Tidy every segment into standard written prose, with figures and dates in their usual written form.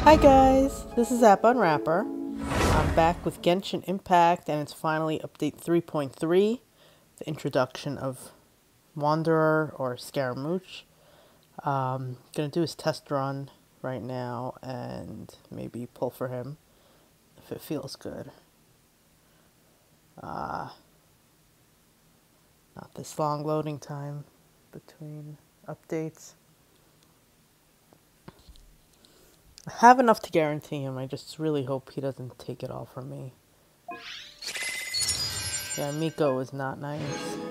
Hi guys, this is App Unwrapper. I'm back with Genshin Impact and it's finally update 3.3, the introduction of Wanderer or Scaramouche. Gonna do his test run right now and maybe pull for him if it feels good. Not this long loading time between updates. I have enough to guarantee him, I just really hope he doesn't take it all from me. Yeah, Miko is not nice.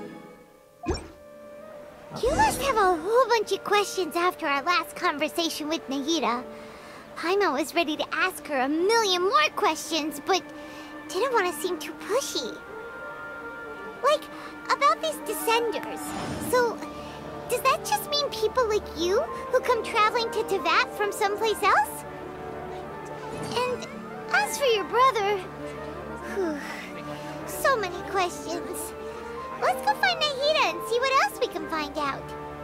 You must have a whole bunch of questions after our last conversation with Nahida. Paimon was ready to ask her a million more questions, but didn't want to seem too pushy. Like, about these Descenders. So, does that just mean people like you who come traveling to Teyvat from someplace else? And as for your brother... Whew, so many questions. Let's go find Nahida and see what else we can find out.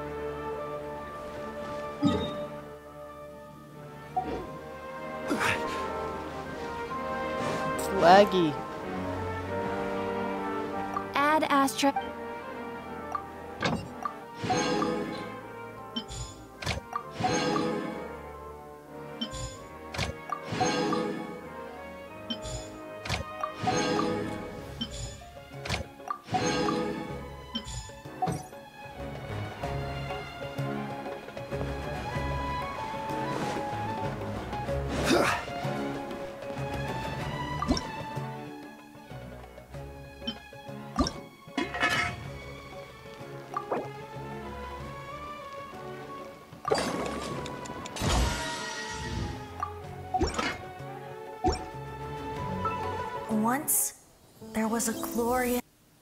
It's laggy. Add Astra. Once, there was a glorious...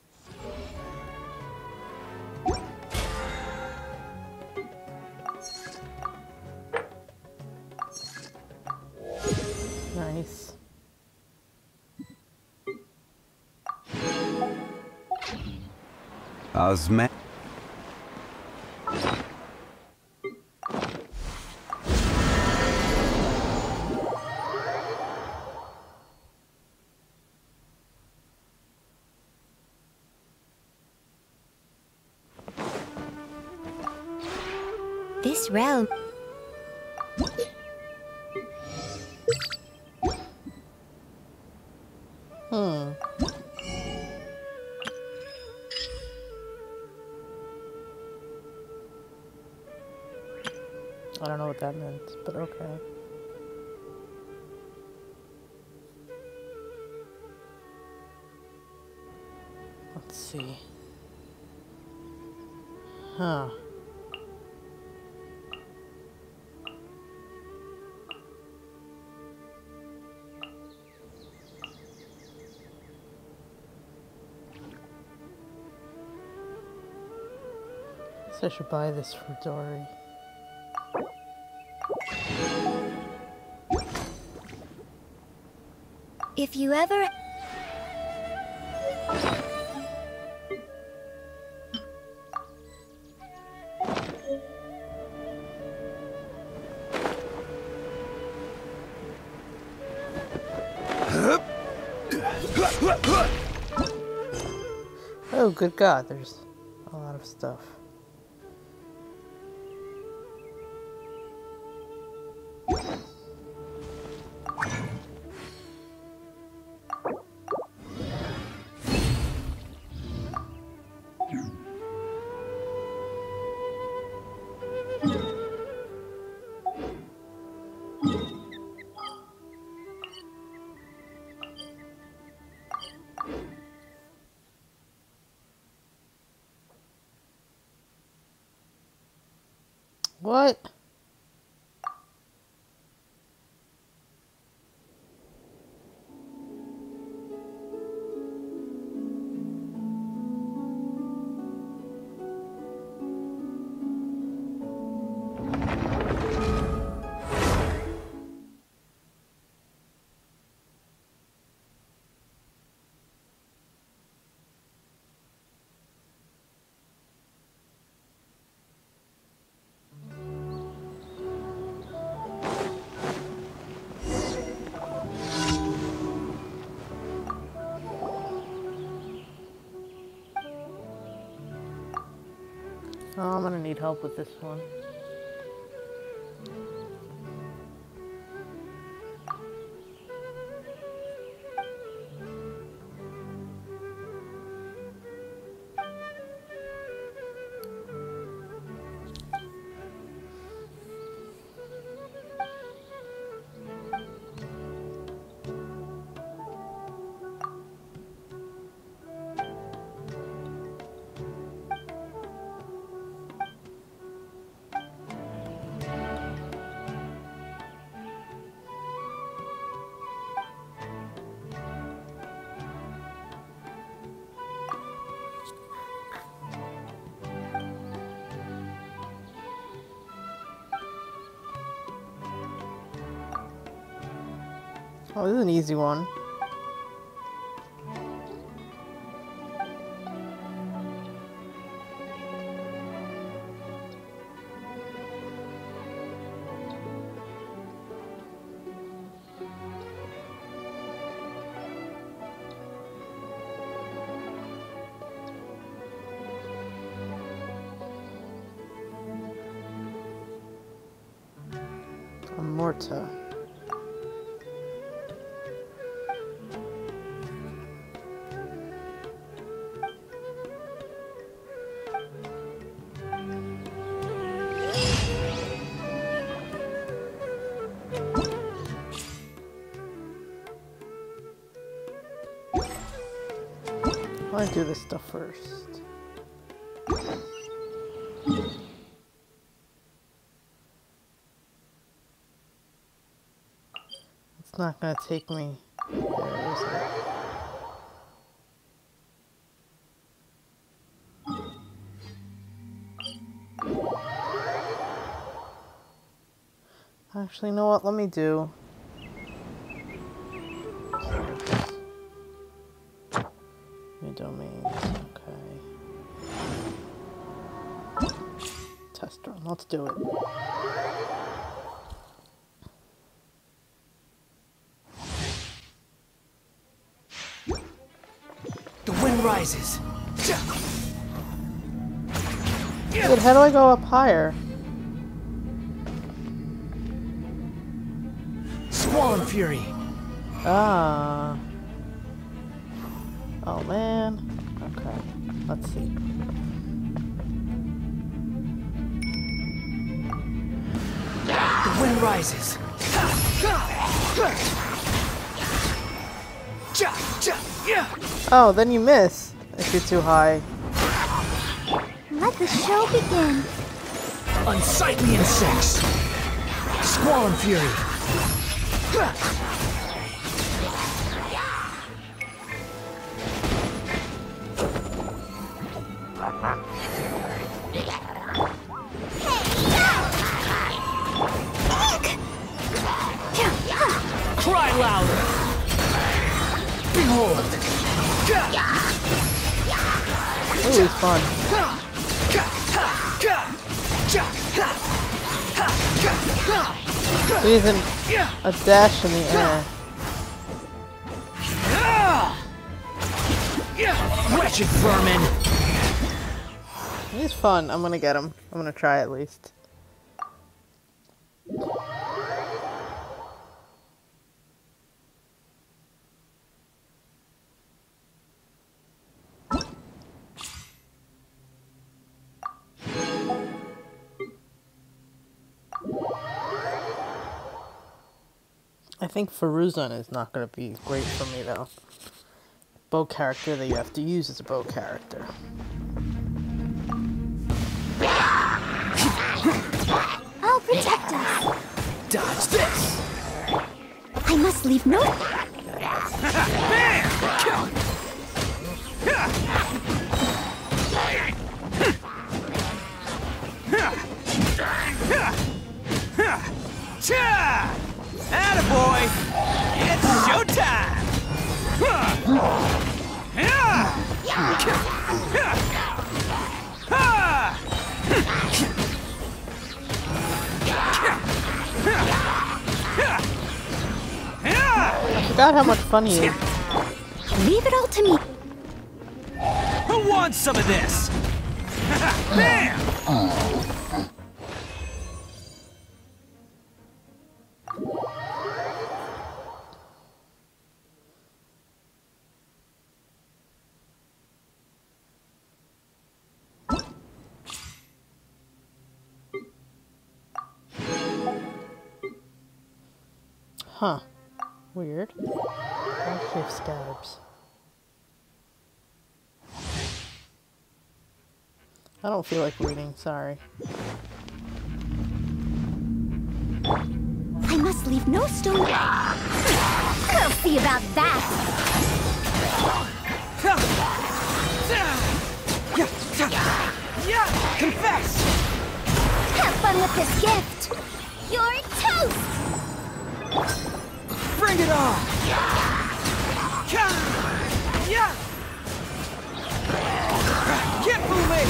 Nice. Osman. This realm... I don't know what that meant, but okay. Let's see. Huh. Guess I should buy this for Dory. If you ever... Oh, good God, there's a lot of stuff. What? Oh, I'm gonna need help with this one. Oh, this is an easy one. Amorta. I want to do this stuff first. It's not going to take me. Where is it? Actually, you know what? Let me do. New domains. Okay. Test run. Let's do it. The wind rises. Dude, how do I go up higher? Squall Fury. Ah. Oh man. Okay. Let's see. The wind rises. Oh, then you miss if you're too high. Let the show begin. Unsightly insects. Squall Fury. Cry louder. Behold. Ooh, it's fun. Even a dash in the air. Wretched vermin. He's fun. I'm gonna get him. I'm gonna try at least. I think Faruzan is not going to be great for me though. Bow character that you have to use as a bow character. I'll protect us. Dodge this. I must leave no. Attaboy! It's showtime! I forgot how much fun he is. Leave it all to me. Who wants some of this? Bam! Huh. Weird. Actually have scabs. I don't feel like reading, sorry. I must leave no stone. We'll see about that. Confess! Have fun with this gift. You're toast. Bring it on! Can't fool me!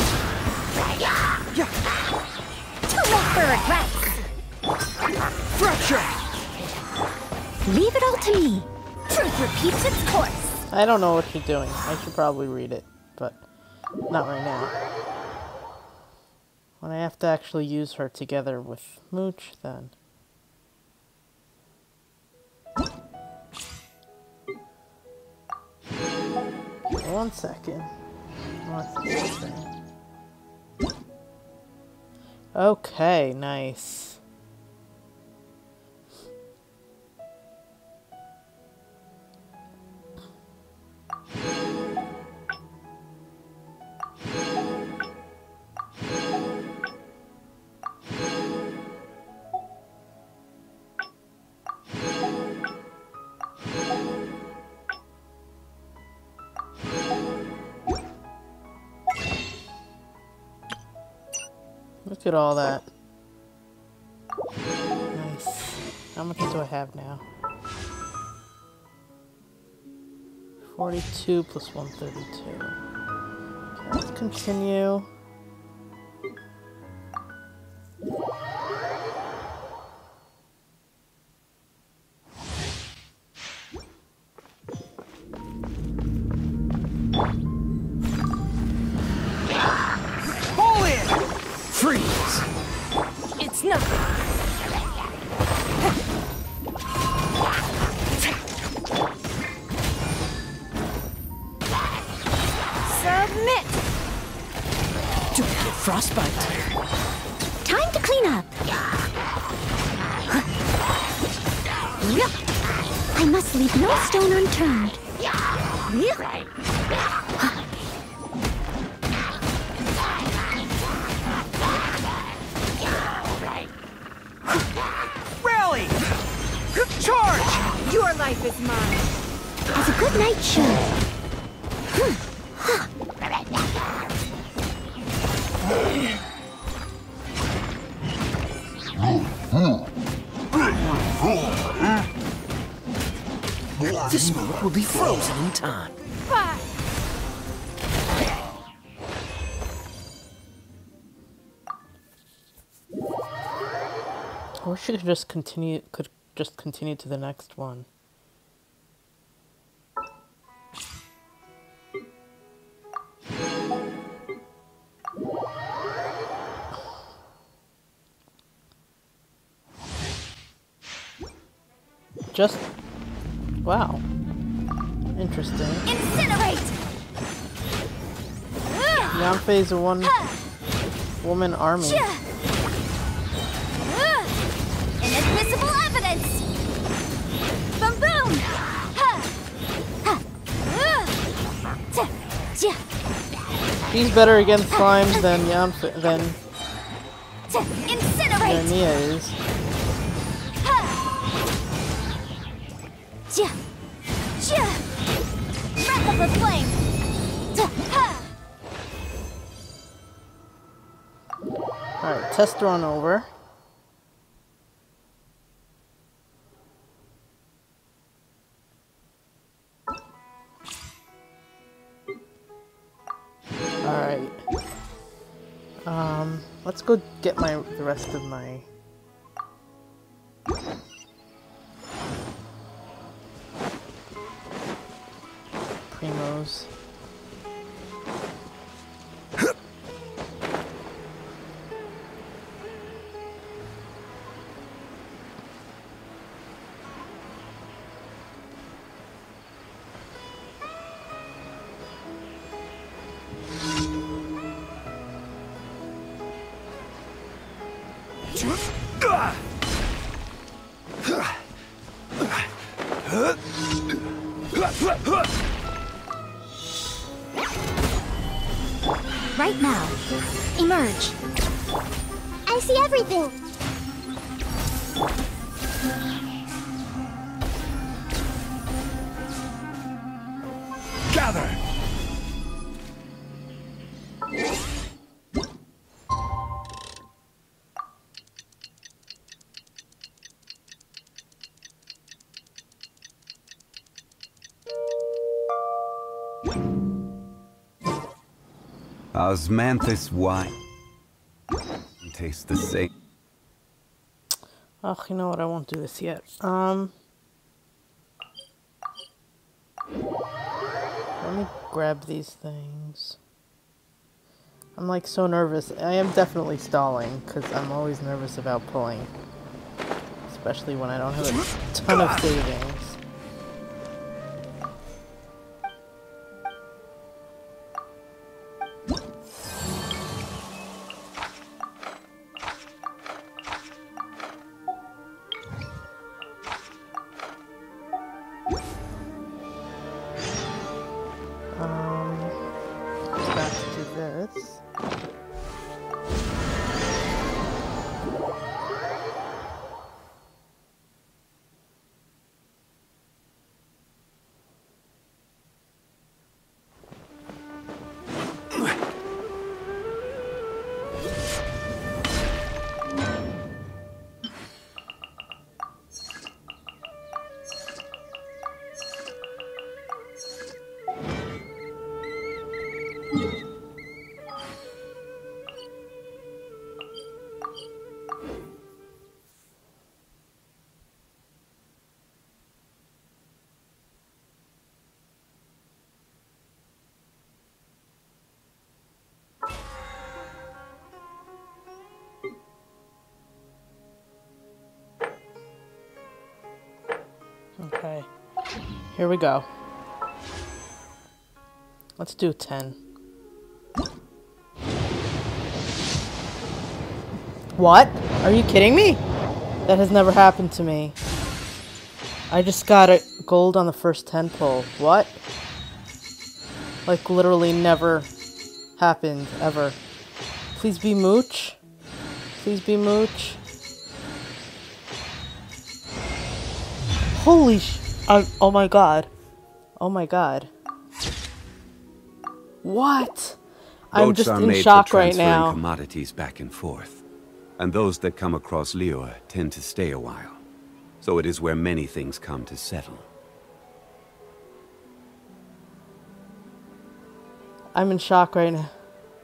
Too late for regrets. Fracture! Leave it all to me. Truth repeats its course. I don't know what you're doing. I should probably read it, but not right now. When I have to actually use her together with Mooch, then... One second. What's this thing? Okay, nice. Look at all that. Nice. How much do I have now? 42 plus 132. Okay, let's continue. Pull in! Freeze! It's nothing. Submit. Don't get frostbite. Time to clean up. I must leave no stone unturned. Rally! Charge! Your life is mine. As a good knight should. The smoke will be frozen in time. Or she could just continue to the next one. Just wow. Interesting. Incinerate! Yanfei is a one-woman army. Inadmissible evidence! Boom boom! She's better against slimes than Yanfei than Incinerate! Mia is. Breath of the flame! Alright, test run over. Alright. Let's go get the rest of my primos. Right now. Emerge. I see everything. Gather! Osmanthus wine tastes the same. Oh, you know what? I won't do this yet. Let me grab these things. I'm like so nervous. I am definitely stalling because I'm always nervous about pulling, especially when I don't have a ton of savings. Back to this. Okay, here we go. Let's do 10. What? Are you kidding me? That has never happened to me. I just got a gold on the first 10 pull. What? Like literally never happened ever. Please be Mooch. Please be Mooch. Holy oh my god. Oh my god. What? I'm Boats just are in made shock for right transferring now. commodities back and forth. And those that come across Liyue tend to stay a while. So it is where many things come to settle. I'm in shock right now.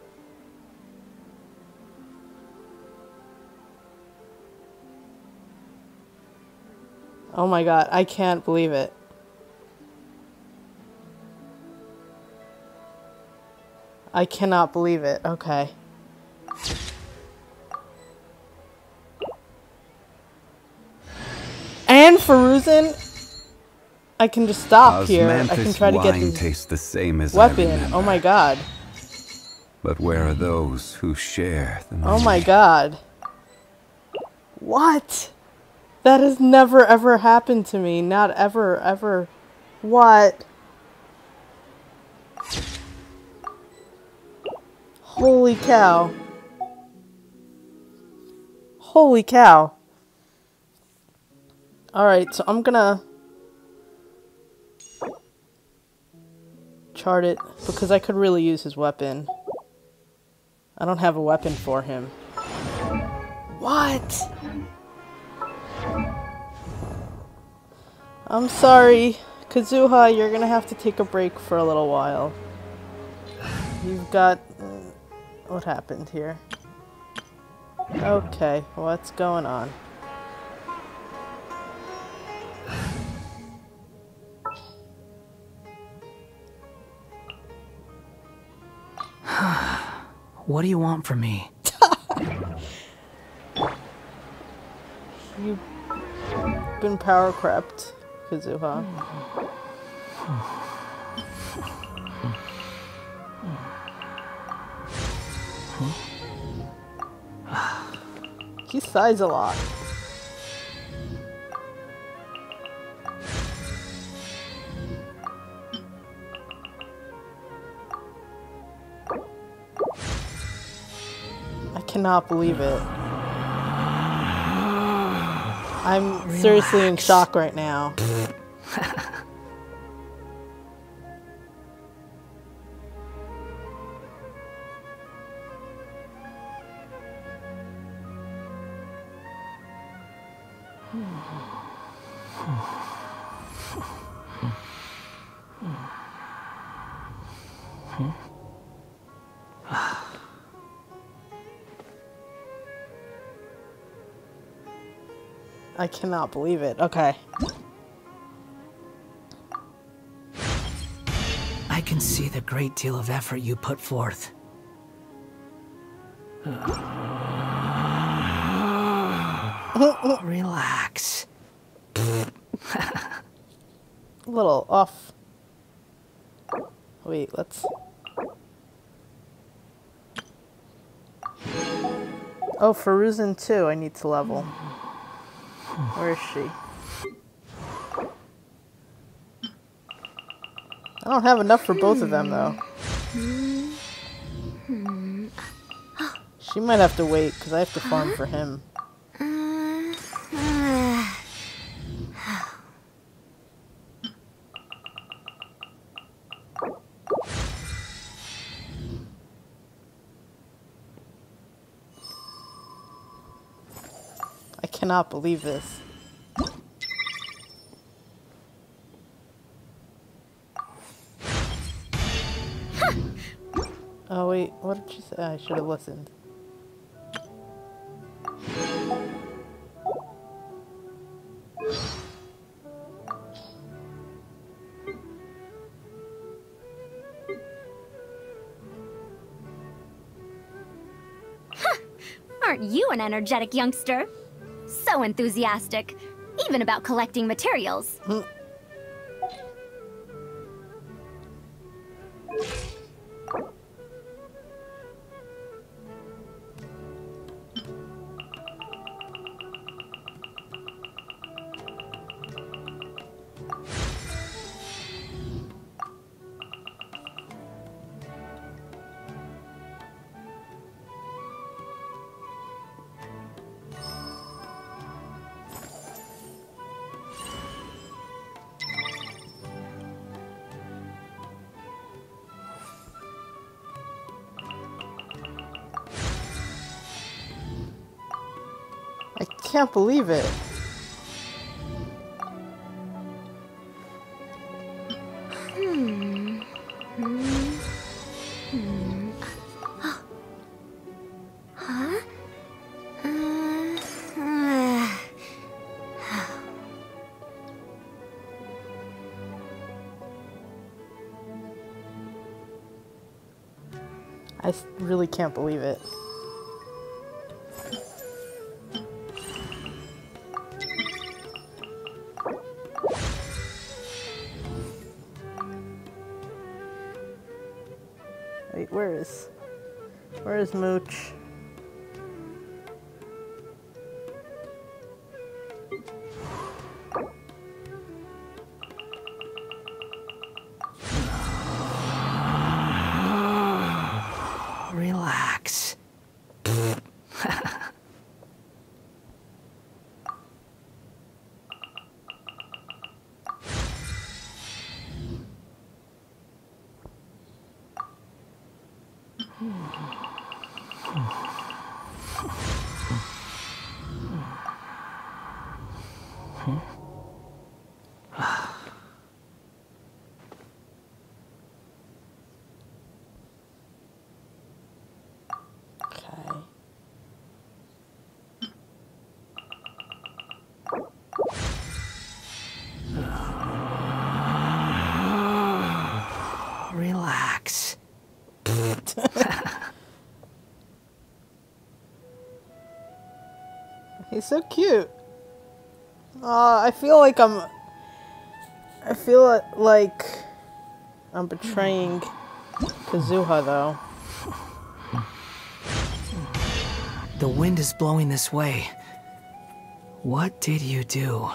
Oh my god, I can't believe it. I cannot believe it. Okay. And Faruzan, I can just stop here. I can try to get wine his tastes the same as I weapon. remember. Oh my god. But where are those who share the Oh my memory? god. What? That has never ever happened to me. Not ever, ever. What? Holy cow. Holy cow. Alright, so I'm gonna chart it because I could really use his weapon. I don't have a weapon for him. What? I'm sorry, Kazuha, you're gonna have to take a break for a little while. You've got... what happened here? Okay, what's going on? What do you want from me? You've been power crept, Kazuha. He sighs a lot. cannot believe it. I'm seriously in shock right now. I cannot believe it. Okay. I can see the great deal of effort you put forth. Relax. A little off. Wait, let's... Oh, Faruzan too, I need to level. Where is she? I don't have enough for both of them, though. She might have to wait, because I have to farm for him. I cannot believe this. Oh wait, what did she say? I should have listened. Aren't you an energetic youngster? So enthusiastic, even about collecting materials. I can't believe it. I really can't believe it. Wait, where is Mooch? Relax. Okay. Relax. He's so cute. I feel like I'm betraying Kazuha, though. The wind is blowing this way. What did you do?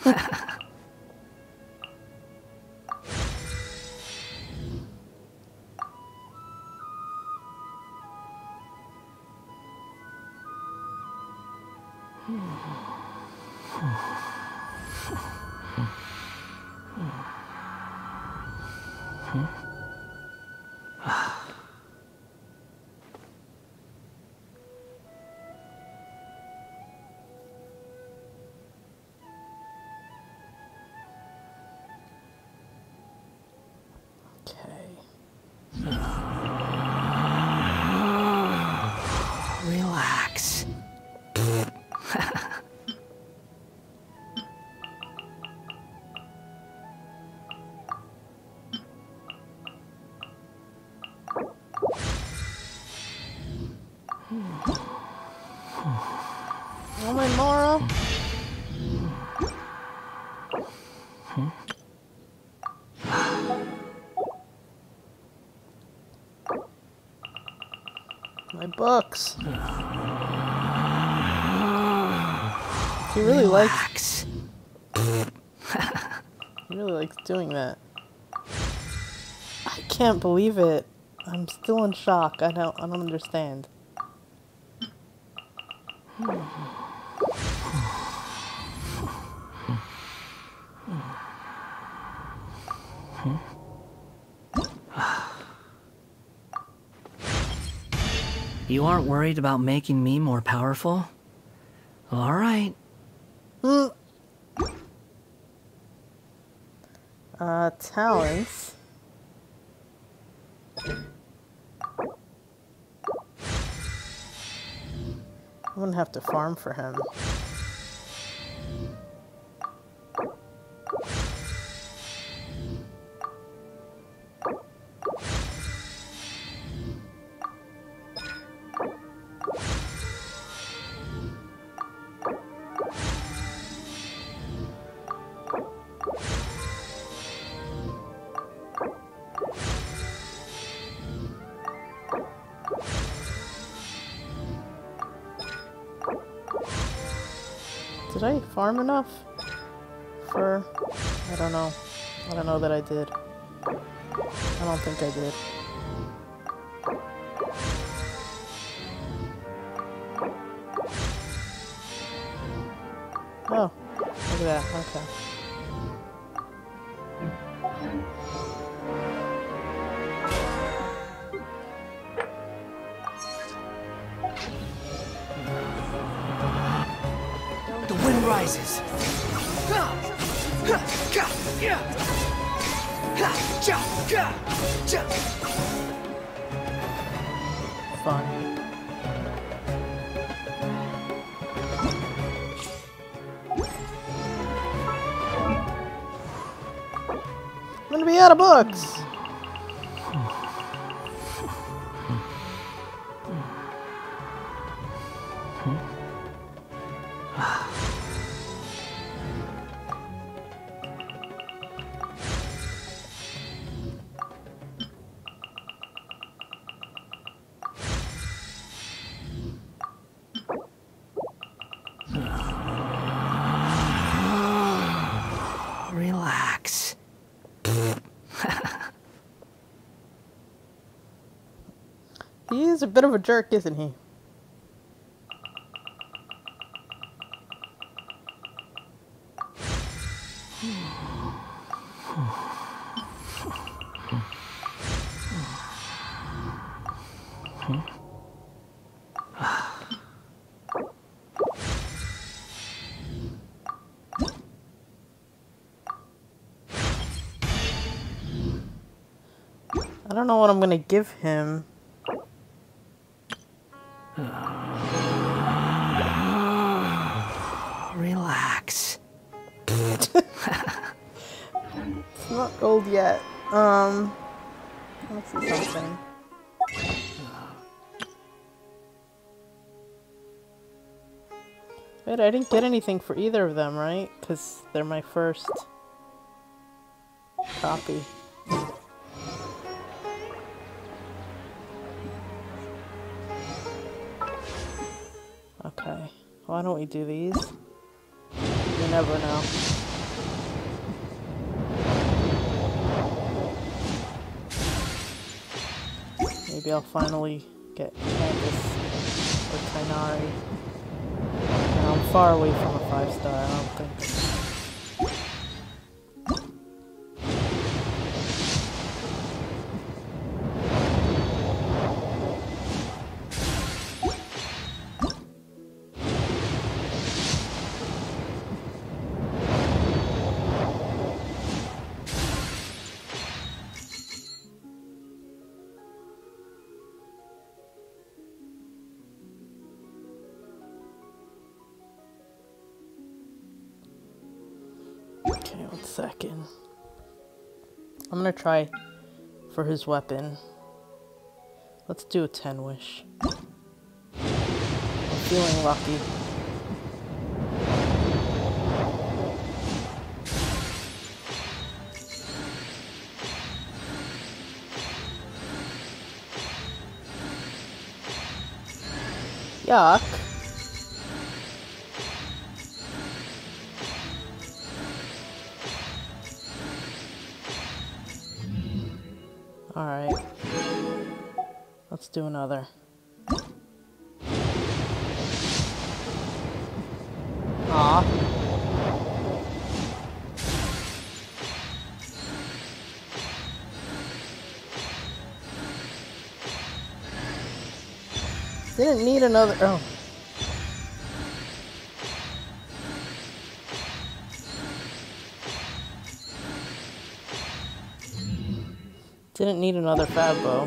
Relax. Oh my Mara. My books. He really likes. He really likes doing that. I can't believe it. I'm still in shock. I don't understand. You aren't worried about making me more powerful? All right. Talents. I'm gonna have to farm for him. Did I farm enough for... I don't know. I don't know that I did. I don't think I did. Oh, look at that. Okay. The wind rises. Fun. I'm gonna be out of books. Relax. He is a bit of a jerk, isn't he? I don't know what I'm gonna give him. Relax. It's not gold yet. Let's see something. Wait, I didn't get anything for either of them, right? Because they're my first copy. Okay, why don't we do these? You never know. Maybe I'll finally get Candace or Tighnari. And I'm far away from a 5-star, I don't think. Okay, 1 second. I'm gonna try for his weapon. Let's do a 10 wish. I'm feeling lucky. Yuck. Alright. Let's do another. Aw. Didn't need another. Oh. Didn't need another fab bow.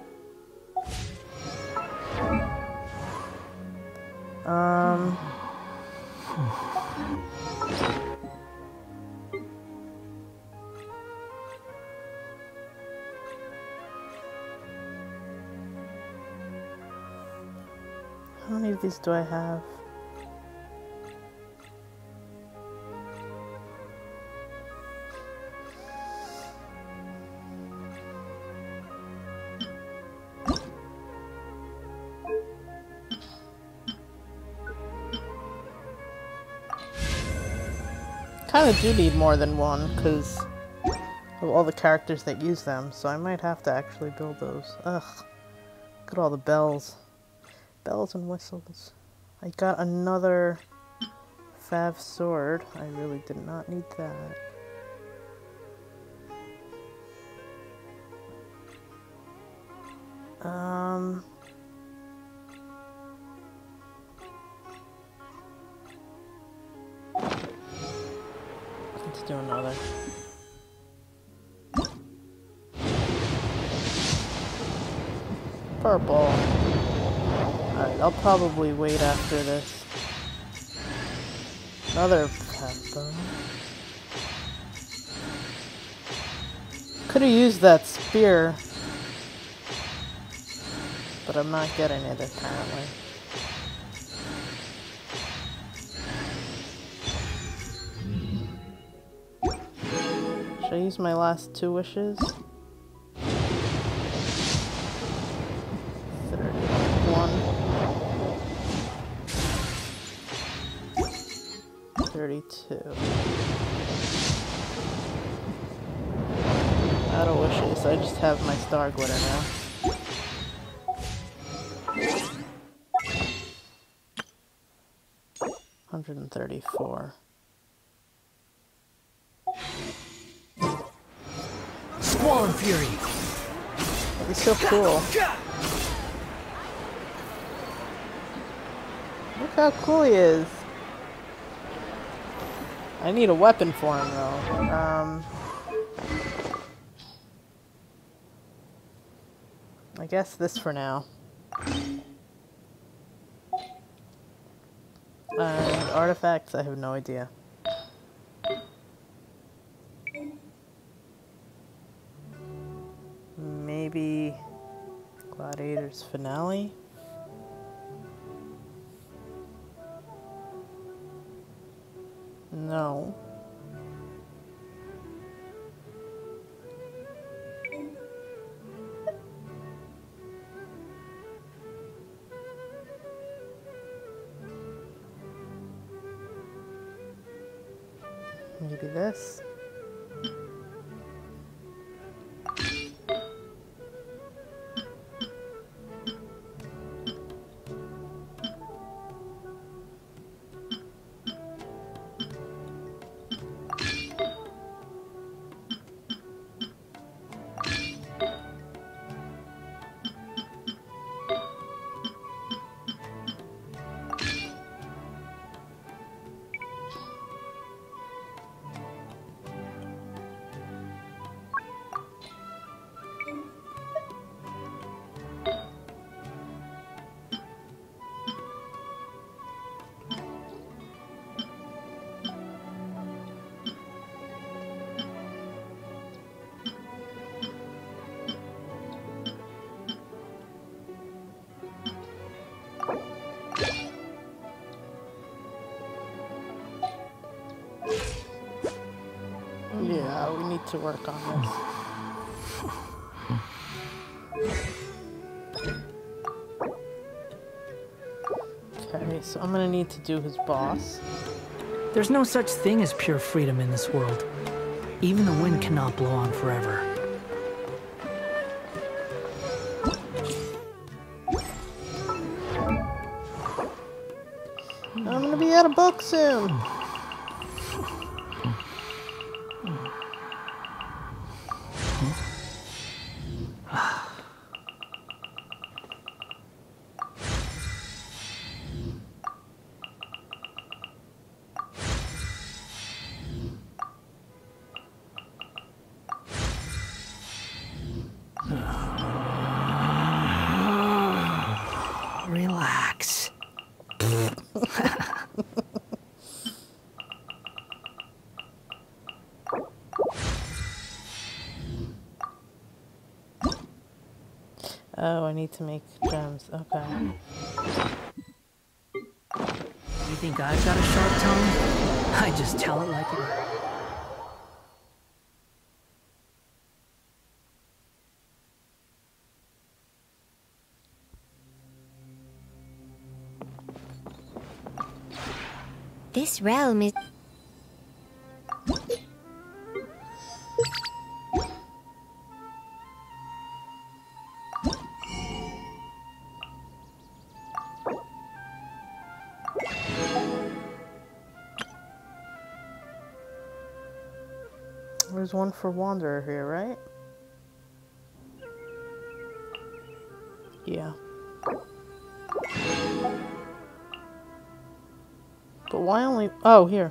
How many of these do I have? Kind of do need more than one because of all the characters that use them, so I might have to actually build those. Ugh. Look at all the bells. Bells and whistles. I got another Fav sword. I really did not need that. Let's do another. Purple. Alright, I'll probably wait after this. Another pepper. Could have used that spear, but I'm not getting it apparently. Should I use my last 2 wishes? 31. 32. Out of wishes, I just have my star glitter now. $134. Squall and Fury! He's so cool. Look how cool he is. I need a weapon for him though. I guess this for now. And artifacts, I have no idea. Maybe Gladiator's Finale? No. Maybe this. to work on this. Okay, so I'm gonna need to do his boss. There's no such thing as pure freedom in this world. Even the wind cannot blow on forever. I'm gonna be out of books soon. Relax. Oh, I need to make gems. Okay. You think I've got a sharp tongue? I just tell it like it is. This realm is... There's one for Wanderer here, right? Yeah. But why only... Oh, here.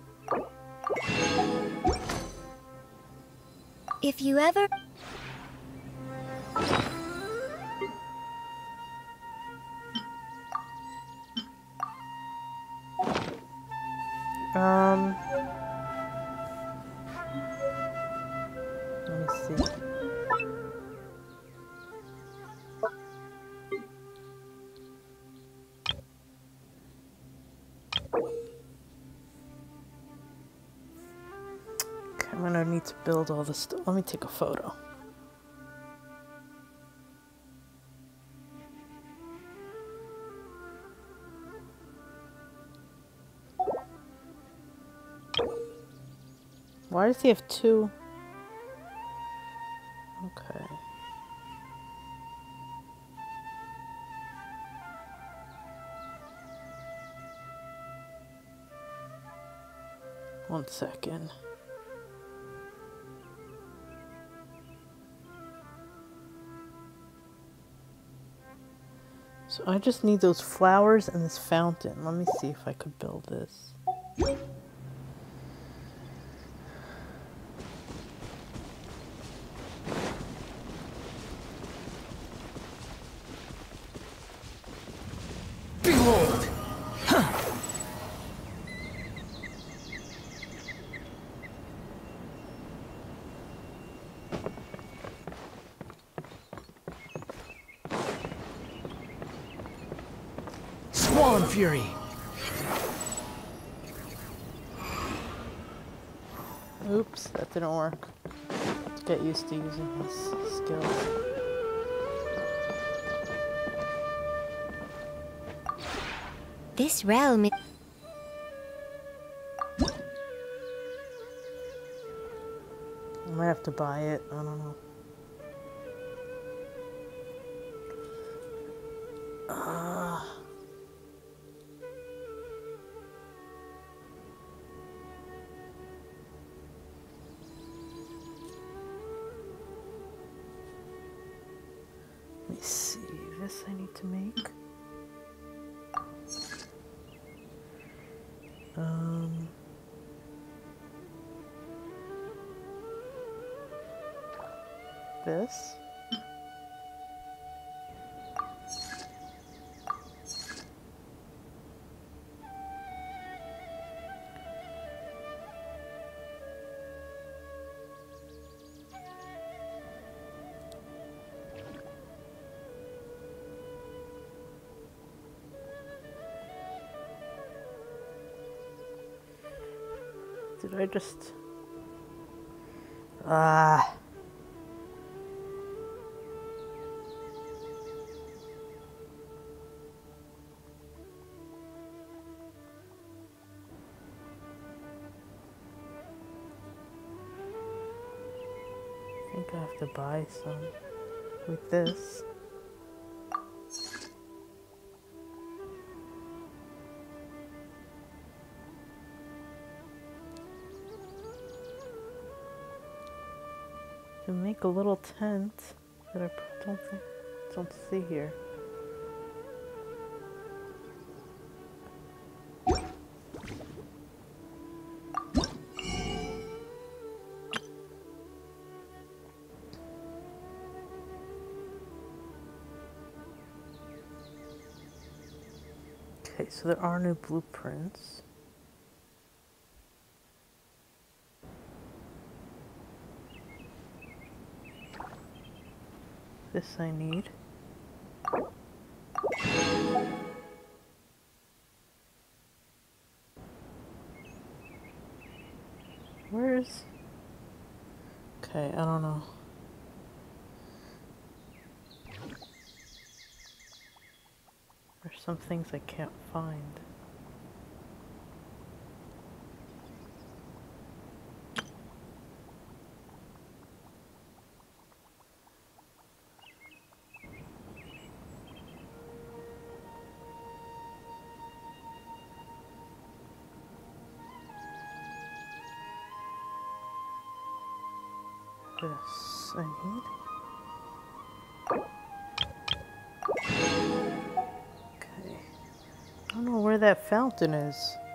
If you ever... Let me see. Okay, I'm gonna need to build all this stuff. Let me take a photo. Why does he have two? Okay. One second. So I just need those flowers and this fountain. Let me see if I could build this. Behold! Swan Fury! Oops, that didn't work. Let's get used to using his skills. This realm is... I might have to buy it. I don't know. Let me see. This I need to make. This. Did I just... Ah. I think I have to buy some with this. To make a little tent that I don't see here. Okay, so there are new blueprints. This I need. Where's... Okay, I don't know. There's some things I can't find. This I need. Okay. I don't know where that fountain is.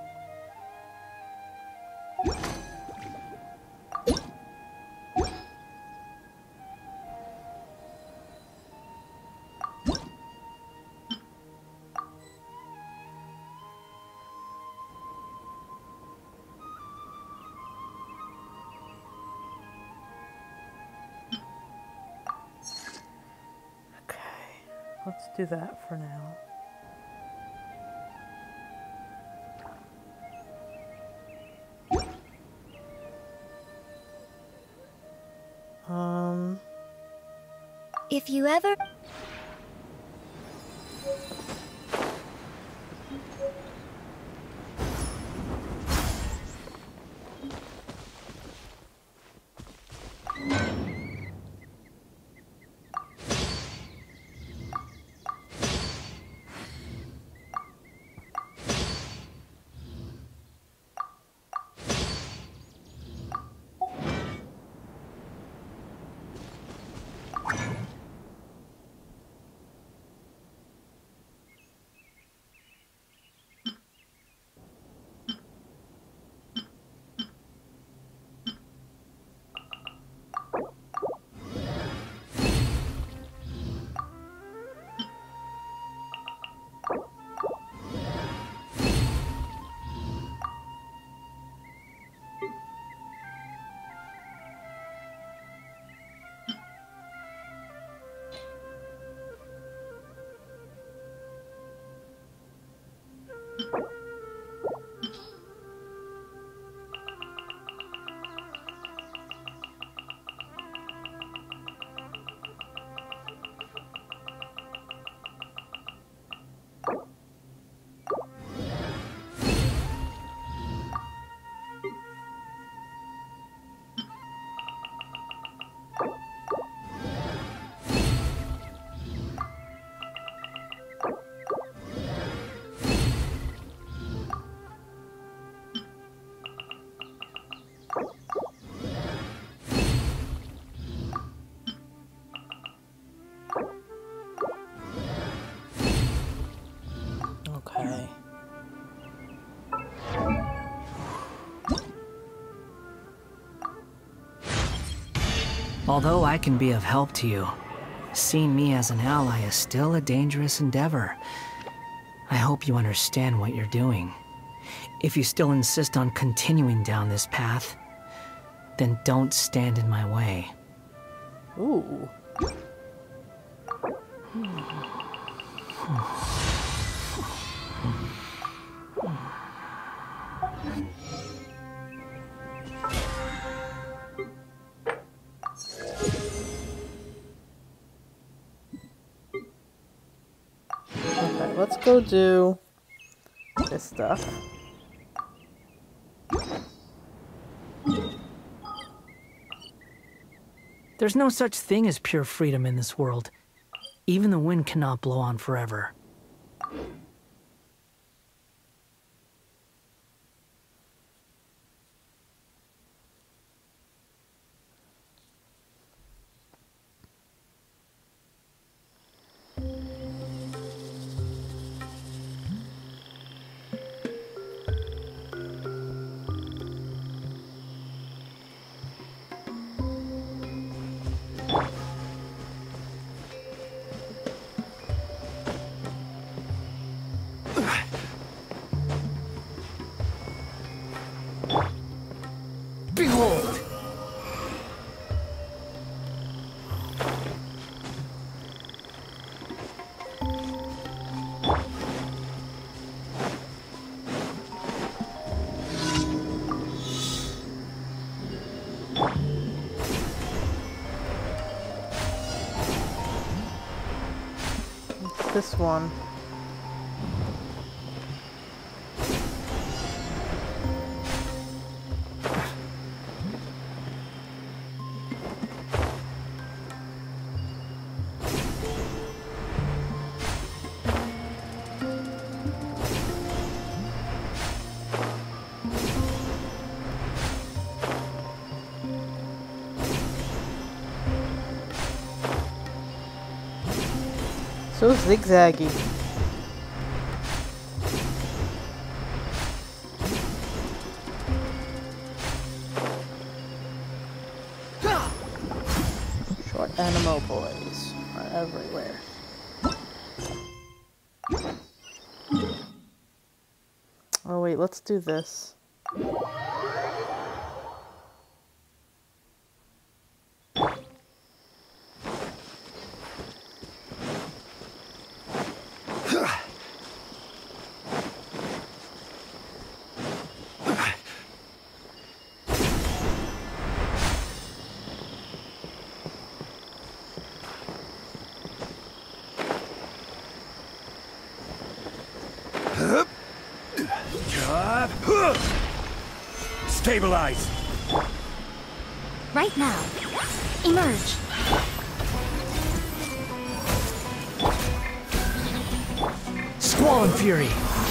Let's do that for now. If you ever... Okay. Although I can be of help to you, seeing me as an ally is still a dangerous endeavor. I hope you understand what you're doing. If you still insist on continuing down this path, then don't stand in my way. Ooh. let's go do this stuff. There's no such thing as pure freedom in this world. Even the wind cannot blow on forever. Behold! This one. So zigzaggy. Short animal boys are everywhere. Oh wait, let's do this. Stabilize! Right now. Emerge. Squall and Fury!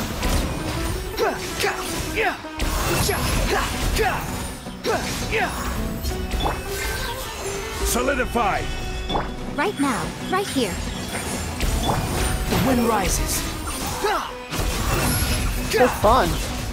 Solidify! Right now. Right here. The wind rises. So fun.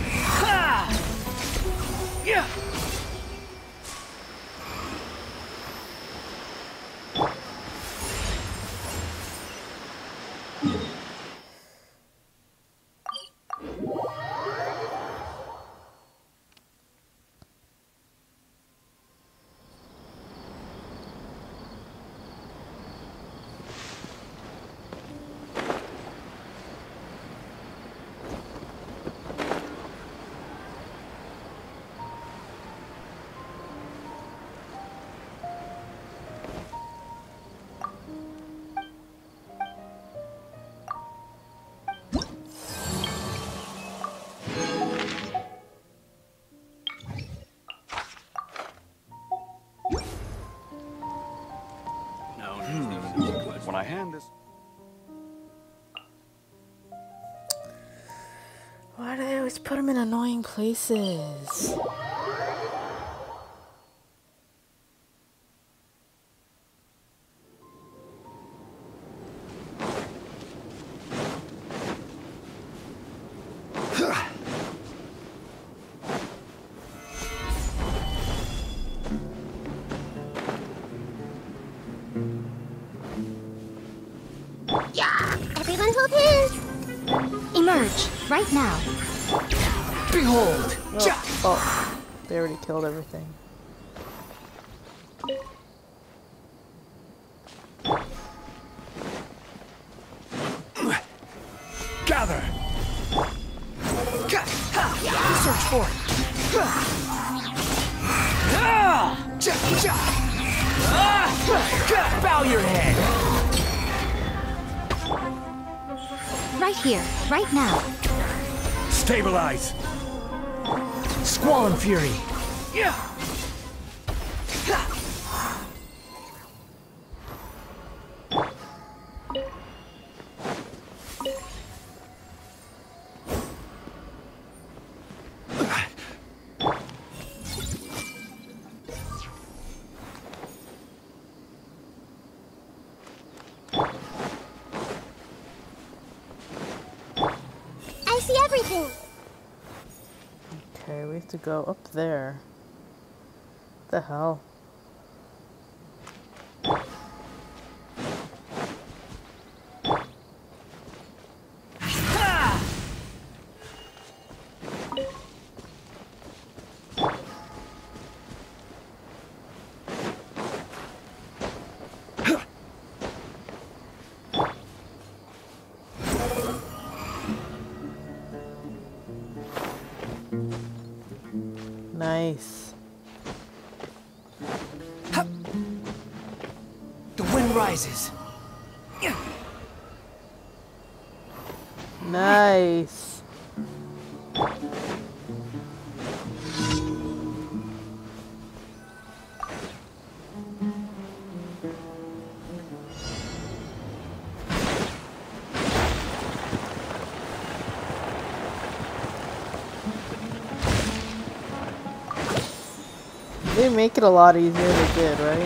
When I hand this... Why do they always put them in annoying places? Everyone hold hands. Emerge. Right now. Behold! Oh, they already killed everything. Gather! Search for it! Bow your head! right here, right now. Stabilize! Squall and Fury! Yeah! I see everything. Okay, we have to go up there. What the hell? Nice. The wind rises. Nice. They make it a lot easier, they did, right?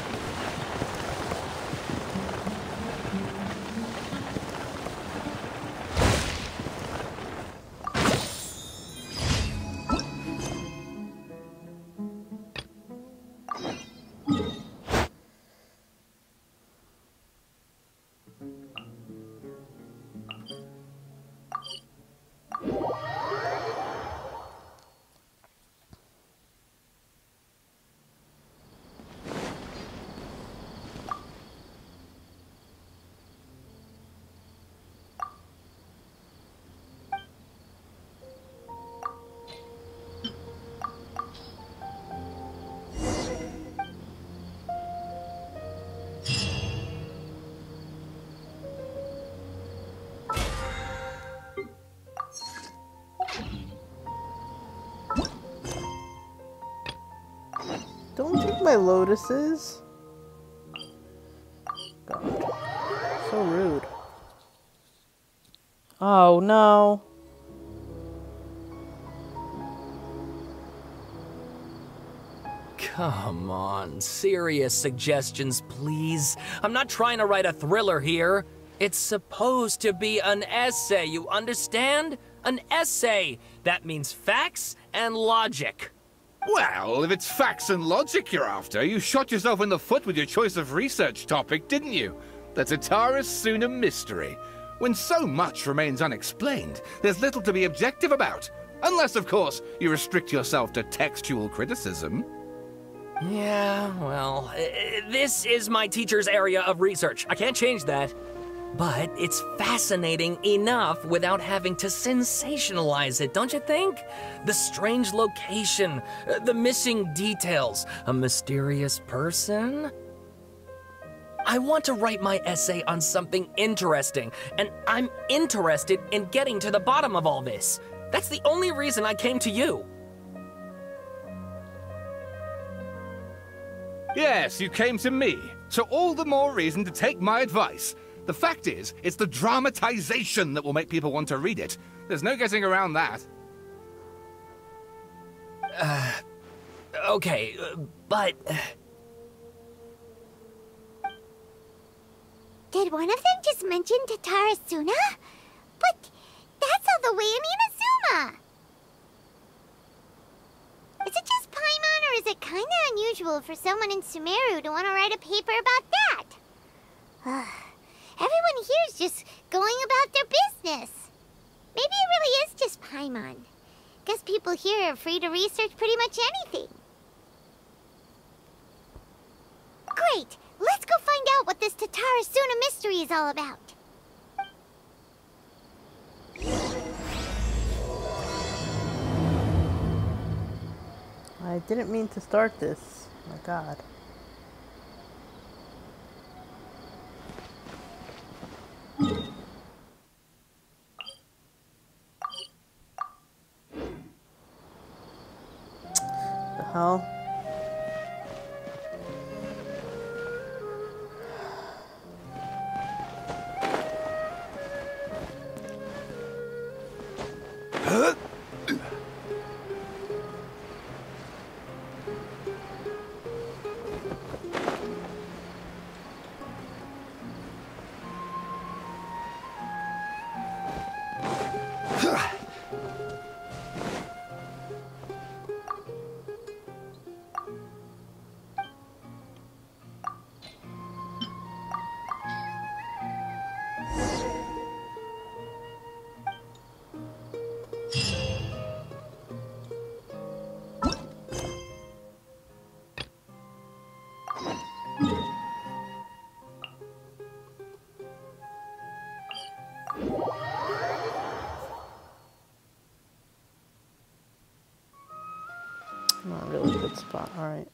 Don't take my lotuses. God. So rude. Oh no. Come on, serious suggestions, please. I'm not trying to write a thriller here. It's supposed to be an essay, you understand? An essay. That means facts and logic. Well, if it's facts and logic you're after, you shot yourself in the foot with your choice of research topic, didn't you? The Tataris Suna mystery. When so much remains unexplained, there's little to be objective about. Unless, of course, you restrict yourself to textual criticism. Yeah, well, this is my teacher's area of research. I can't change that. But it's fascinating enough without having to sensationalize it, don't you think? The strange location, the missing details, a mysterious person. I want to write my essay on something interesting, and I'm interested in getting to the bottom of all this. That's the only reason I came to you. Yes, you came to me, so all the more reason to take my advice. The fact is, it's the dramatization that will make people want to read it. There's no getting around that. Okay, but... Did one of them just mention Tataris Suna? But that's all the way in Inazuma! Is it just Paimon, or is it kinda unusual for someone in Sumeru to want to write a paper about that? Everyone here's just going about their business. Maybe it really is just Paimon. Guess people here are free to research pretty much anything. Great! Let's go find out what this Tataris Suna mystery is all about. I didn't mean to start this. My God. hell? Not a really good spot. All right.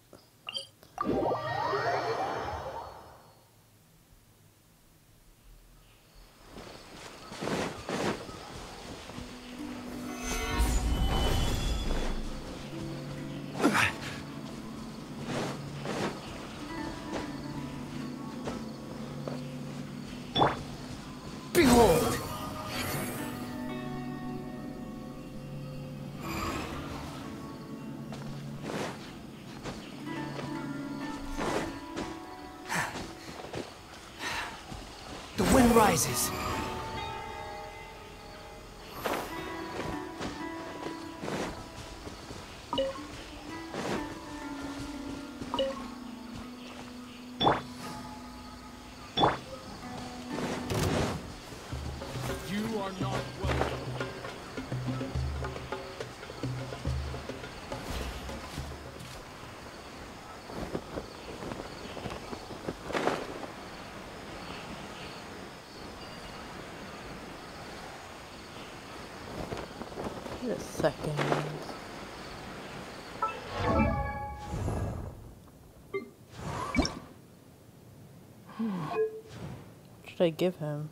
Behold! The wind rises. You are not welcome. Wait a second. What should I give him?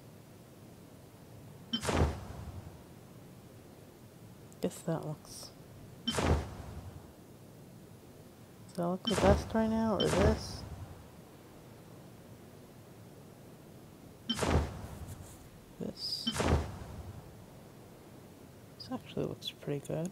Guess that looks... Does that look the best right now, or this? This. This actually looks pretty good.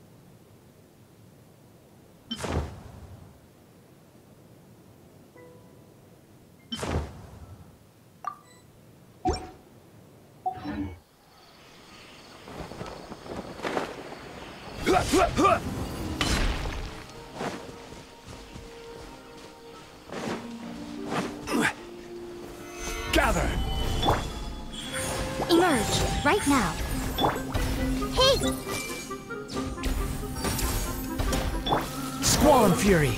Gather! Emerge, right now. Hey! Squall and Fury!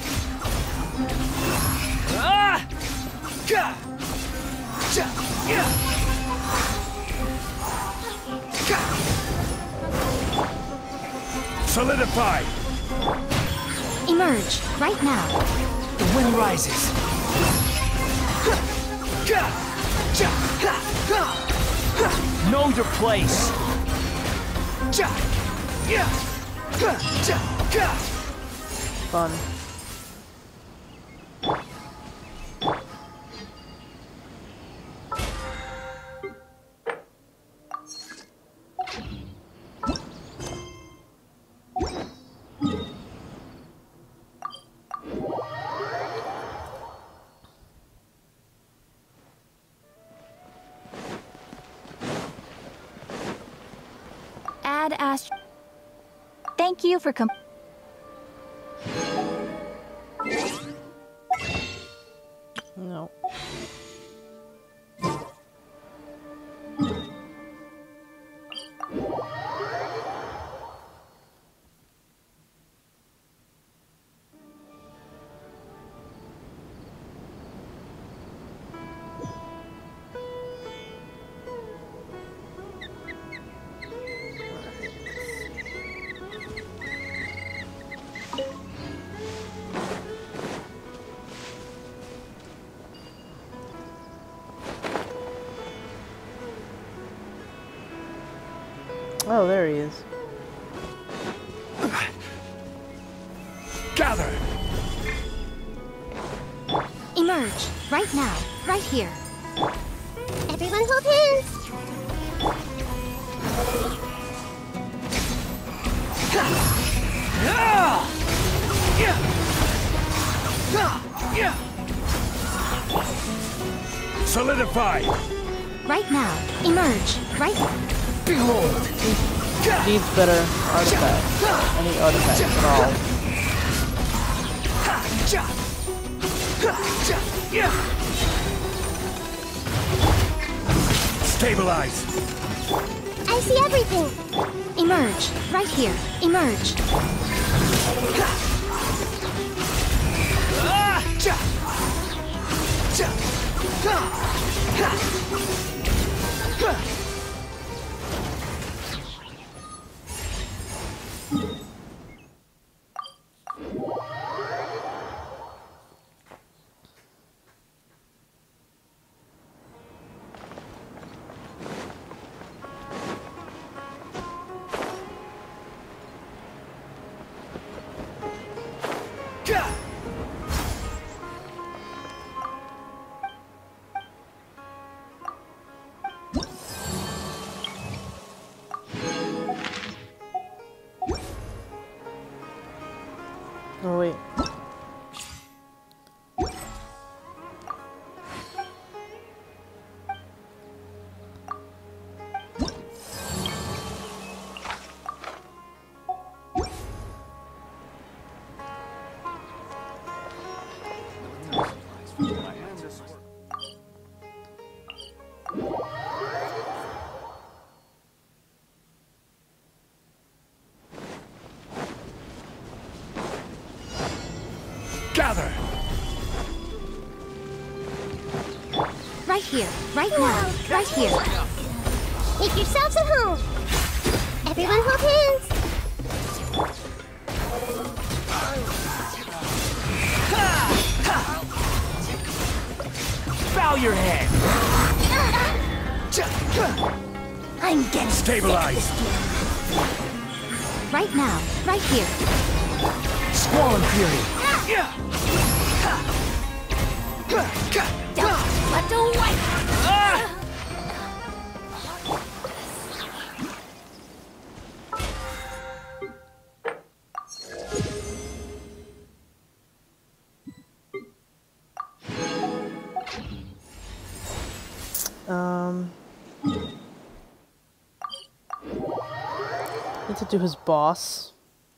Ah! Gah! Ja! Yeah! Gah! Solidify! Emerge, right now. The wind rises. Gah! Ja! Ha! Ha! Ha! Know your place. Ja! Yeah! Ha! Ja! Gah! Fun. Add Ast. Thank you for No. Oh, there he is. Gather! Emerge. Right now. Right here. Everyone hold hands. Solidify! Right now. Emerge. Right. Behold! Needs better artifacts. Any artifacts at all. Stabilize! I see everything. Emerge. Right here. Emerge. Oh wait. Gather! Right here. Right now. Right here. Make yourselves at home. Everyone hold hands. Bow your head! I'm getting Stabilize! Right now. Right here. Squall and Fury! Don't let the white. Need to do his boss.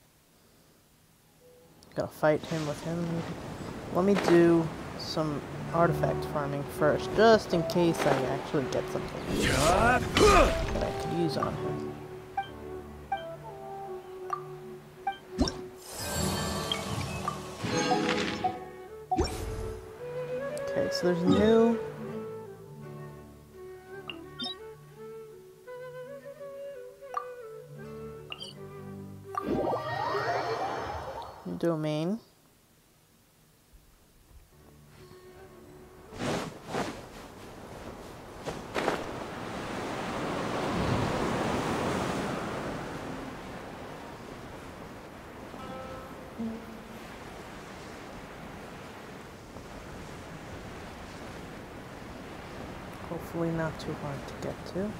Gotta fight him with him. Let me do some artifact farming first, just in case I actually get something that I could use on him. Okay, so there's new. Domain. Hopefully not too hard to get to.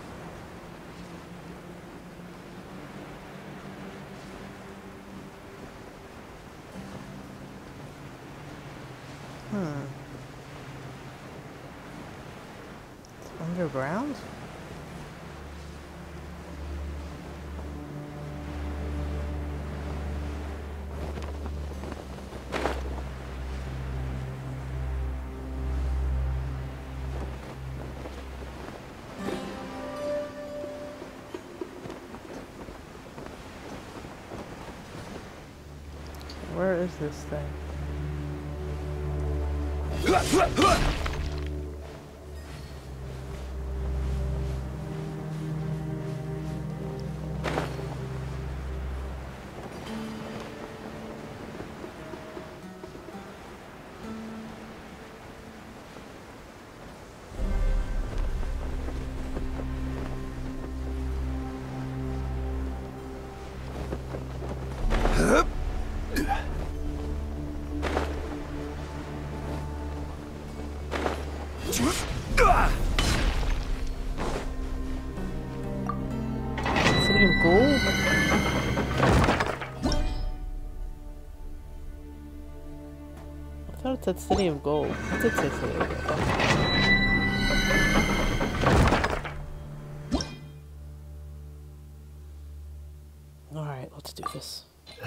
It's underground? Where is this thing? It said City of Gold. It did say City of Gold. Alright, let's do this.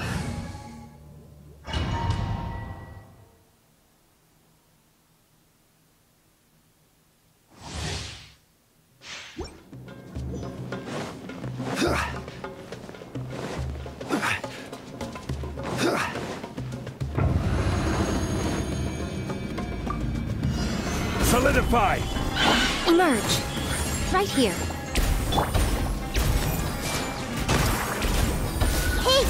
Solidify! Emerge. Right here. Hey!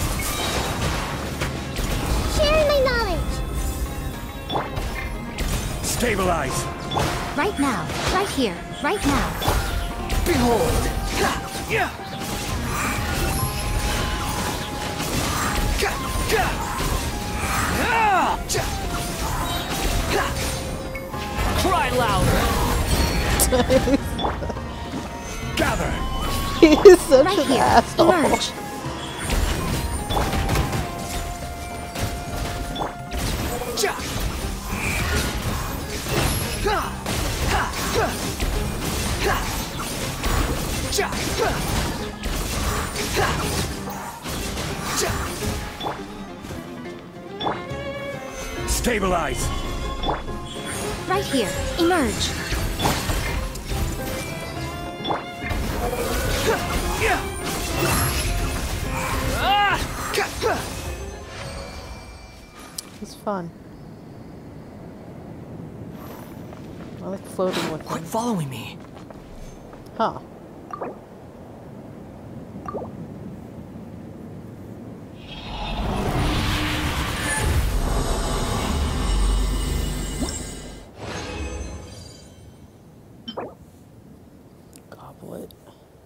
Sharing my knowledge! Stabilize! Right now. Right here. Right now. Behold! Cry louder! Gather! He is such Right an here. asshole. Emerge. Stabilize! Right here. Emerge. It's fun. I like floating with Quit him. following me. Huh. Goblet.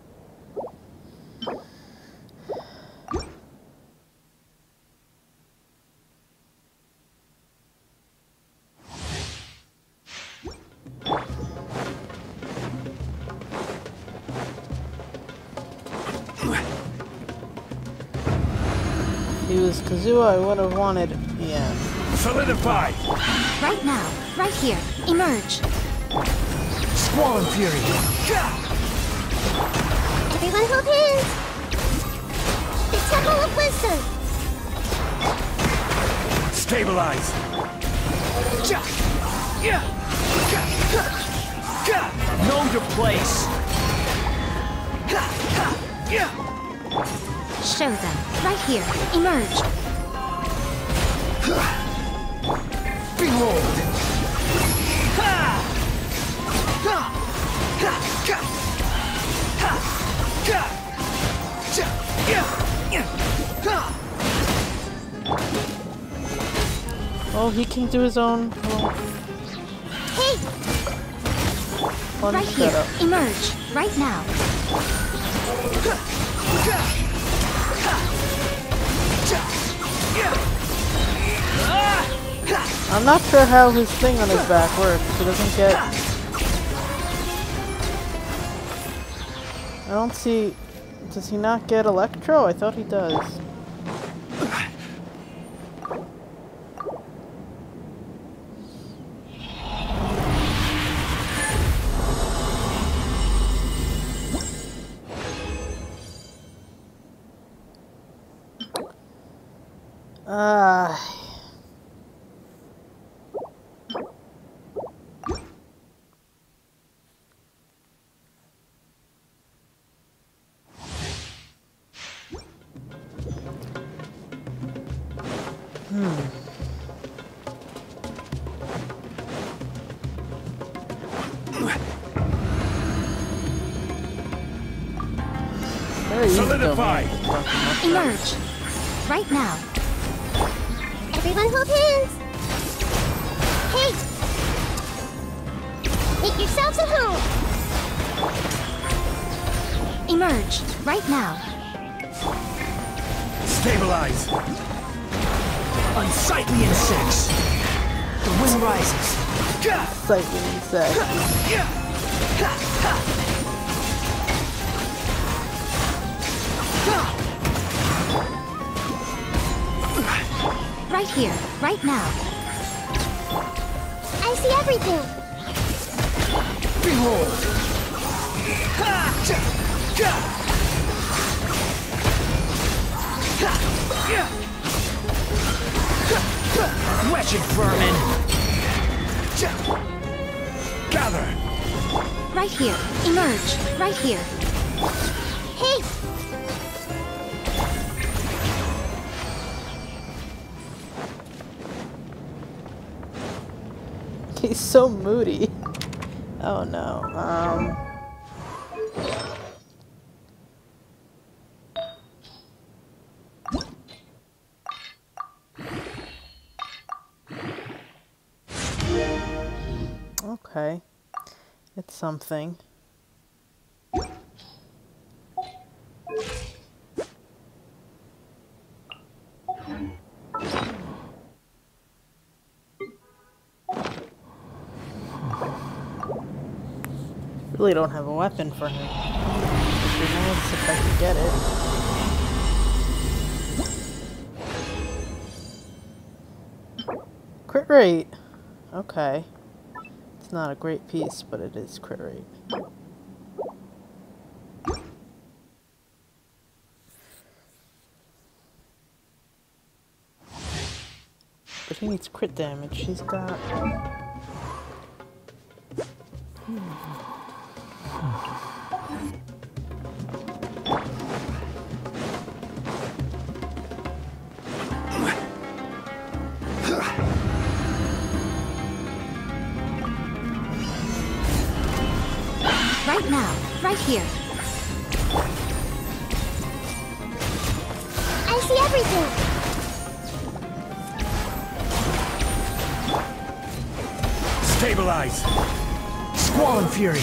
If he was Kazuha, I would have wanted. Yeah. Solidify! Right now. Right here. Emerge. Squall and Fury. Everyone hold hands! The Temple of Wisdom! Stabilize! Know your place. Show them. Right here. Emerge. Behold! Oh, he can do his own little Hey! fun Right here. setup. Emerge. Right now. I'm not sure how his thing on his back works. He doesn't get. I don't see. Does he not get Electro? I thought he does. Very easy Solidify! though. Emerge. Right now. Everyone hold hands! Hey! Make yourselves at home! Emerge. Right now. Stabilize! Unsightly insects. The wind rises. Exciting insect. Right here. Right now. see everything! Behold! Wretched vermin! Gather! Right here. Emerge. Right here. Hey! He's so moody. Oh no. Okay. It's something. Really don't have a weapon for him. It'd be nice if I could get it. Crit rate. Okay. It's not a great piece, but it is crit rate. But he needs crit damage. He's got... Right now. Right here. I see everything! Stabilize! Squall Fury!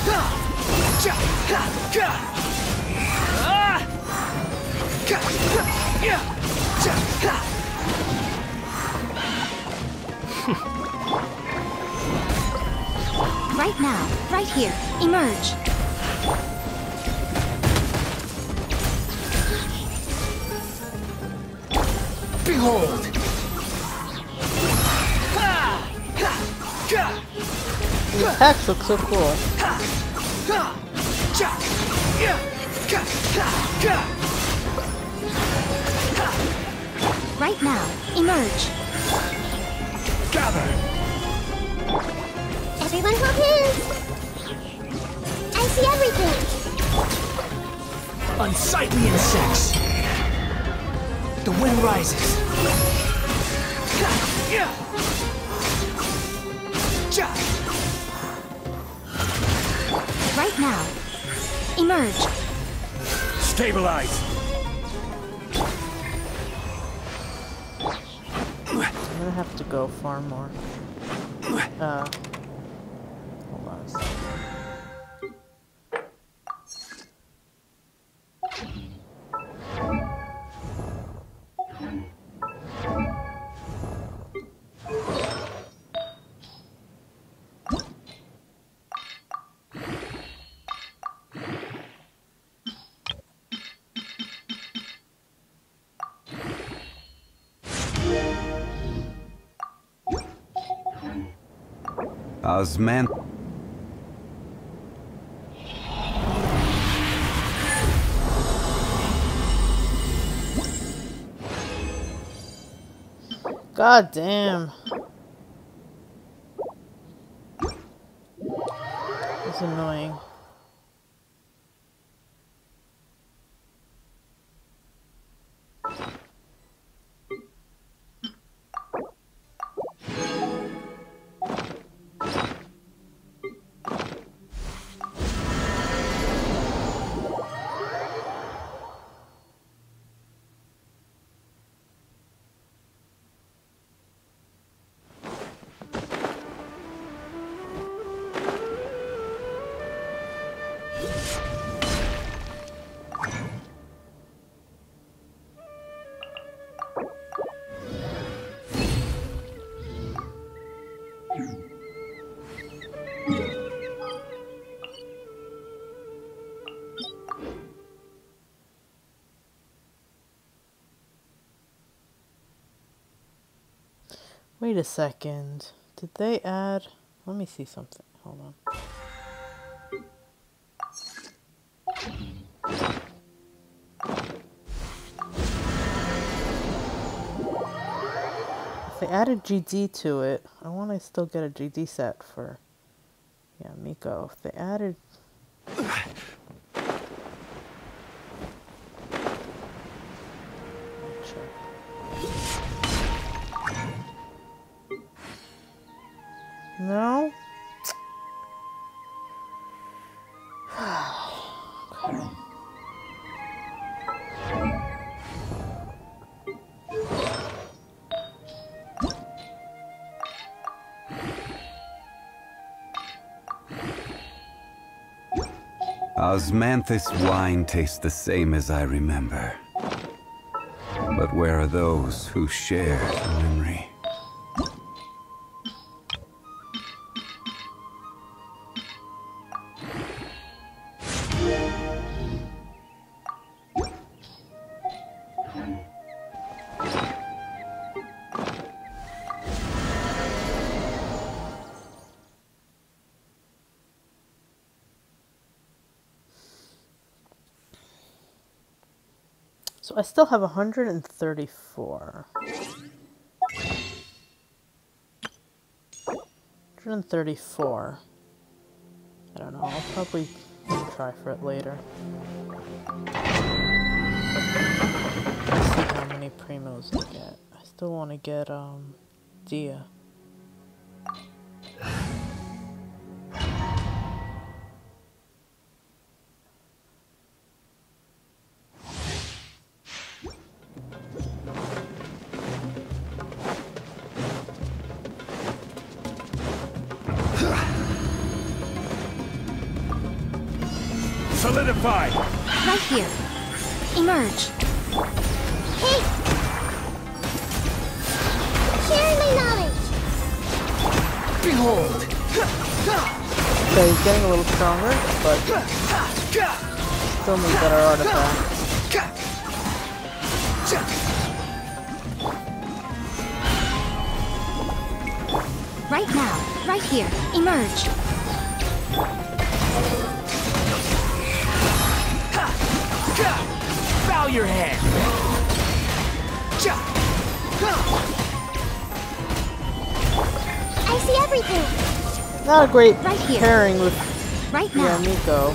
Right now. Right here. Emerge. Behold! The attacks look so cool. Right now. Emerge. Gather! Everyone hold hands! I see everything! Unsightly insects! The wind rises. Right now. Emerge. Stabilize! I'm gonna have to go far more. Hold on a second. Osman. God damn. It's annoying. Wait a second. Did they add... Let me see something. Hold on. If they added GD to it, I want to still get a GD set for... Yeah, Miko. If they added... No? Okay. Osmanthus wine tastes the same as I remember. But where are those who share the memory? So I still have 134. 134. I don't know, I'll probably try for it later. Let's see how many primos I get. I still want to get, Dia. Solidify! Right here. Emerge. Hey! Sharing my knowledge! Behold! Okay, he's getting a little stronger, but still need better artifacts. Right now. Right here. Emerge. Bow your head! I see everything! Not a great Right here. pairing with Right now. Miko.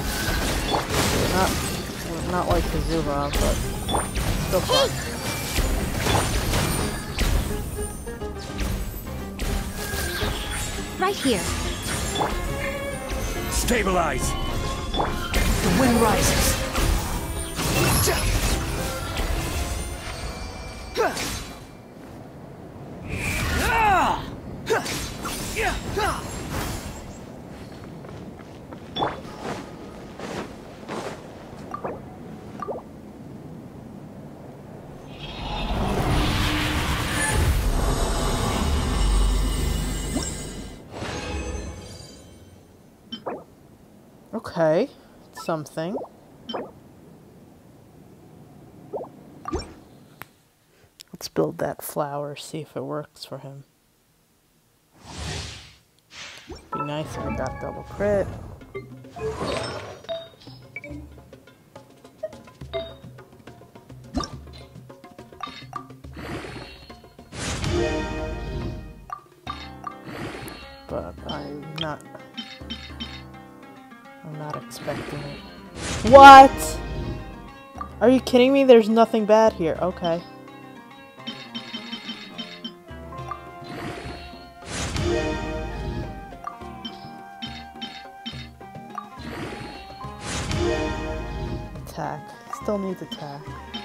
Not like Kazuma, but still fun. Right here. Stabilize! The wind rises. Okay, something. Let's build that flower, see if it works for him. Be nice if we got double crit. But I'm not expecting it. What? Are you kidding me? There's nothing bad here. Okay. Attack. Still needs attack.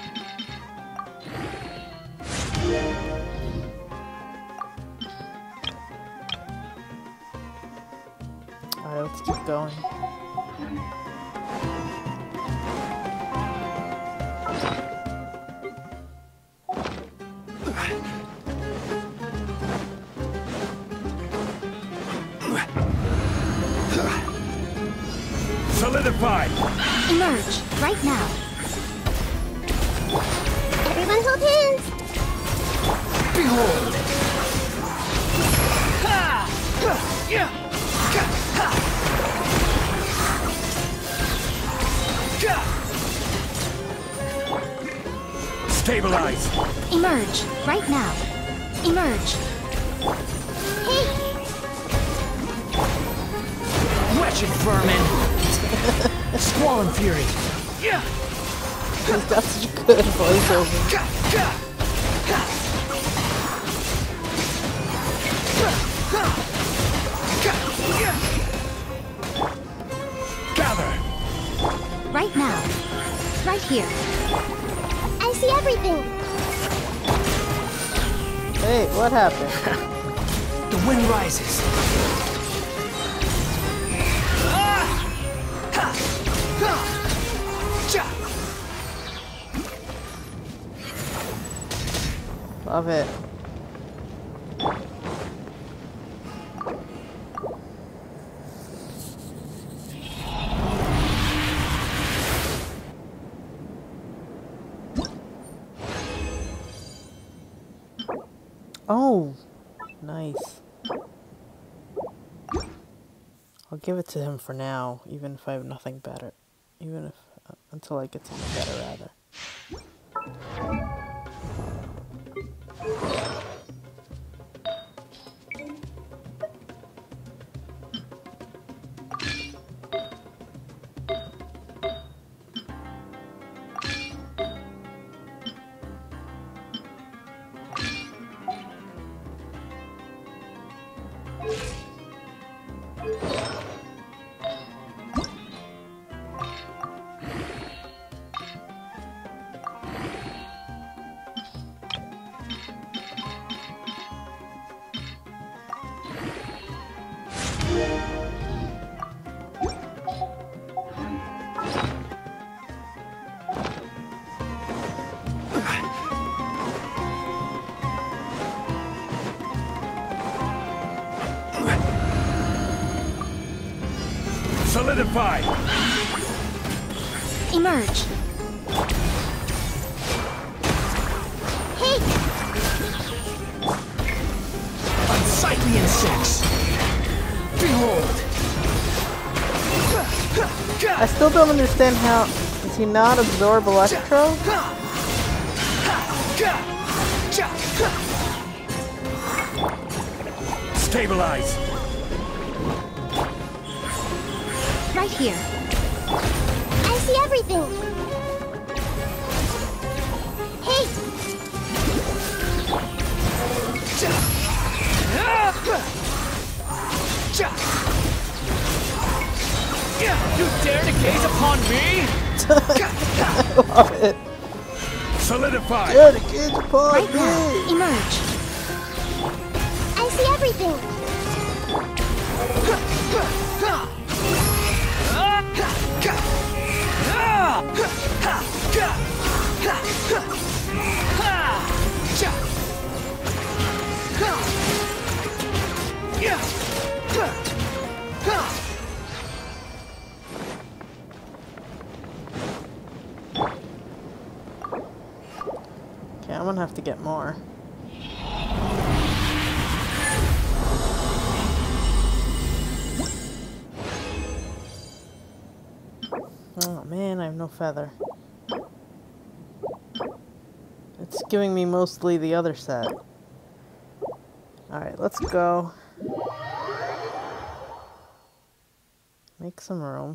Alright, let's keep going. Solidify! Emerge. Right now. Everyone hold hands! Behold! Ha! Stabilize! Emerge, right now. Emerge. Hey! Wretched vermin! Squall and fury! He's got such a good voiceover. Gather! Right now. Right here. I see everything! Hey, what happened? The wind rises. Love it. Oh, nice. I'll give it to him for now, even if I have nothing better. Even if, until I get something better, rather. Solidify! Emerge. Hey! Unsightly insects! Behold! I still don't understand how... Does he not absorb Electro? Stabilize! Right here. I see everything! Hey! You dare to gaze upon me? Love it. Solidify! Dare to gaze upon Right me! now. Emerge. I see everything! Okay, I'm gonna have to get more. Oh man, I have no feather. It's giving me mostly the other set. Alright, let's go. Make some room.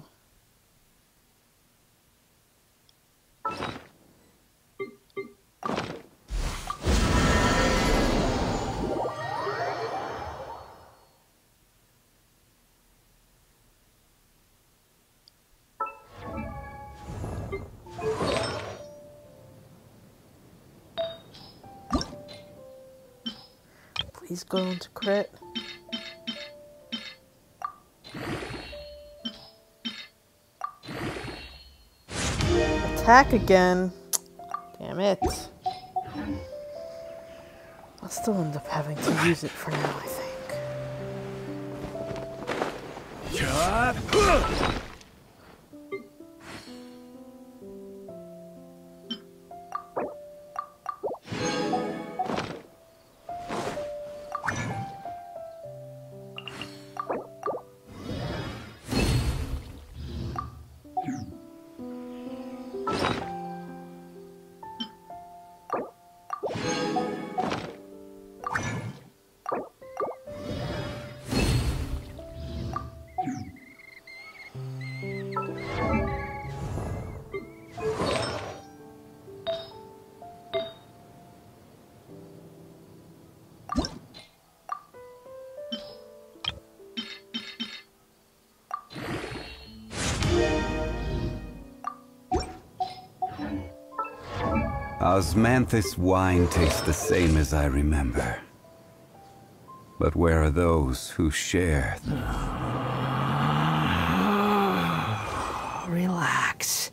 Please go into crit. Attack again. Damn it. I'll still end up having to use it for now, I think. Osmanthus wine tastes the same as I remember. But where are those who share? Relax.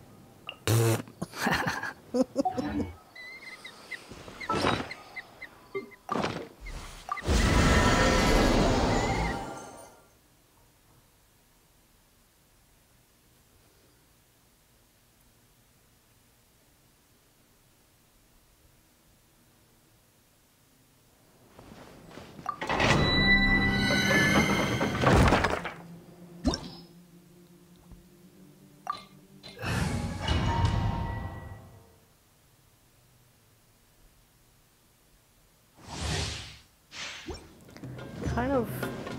Kind of.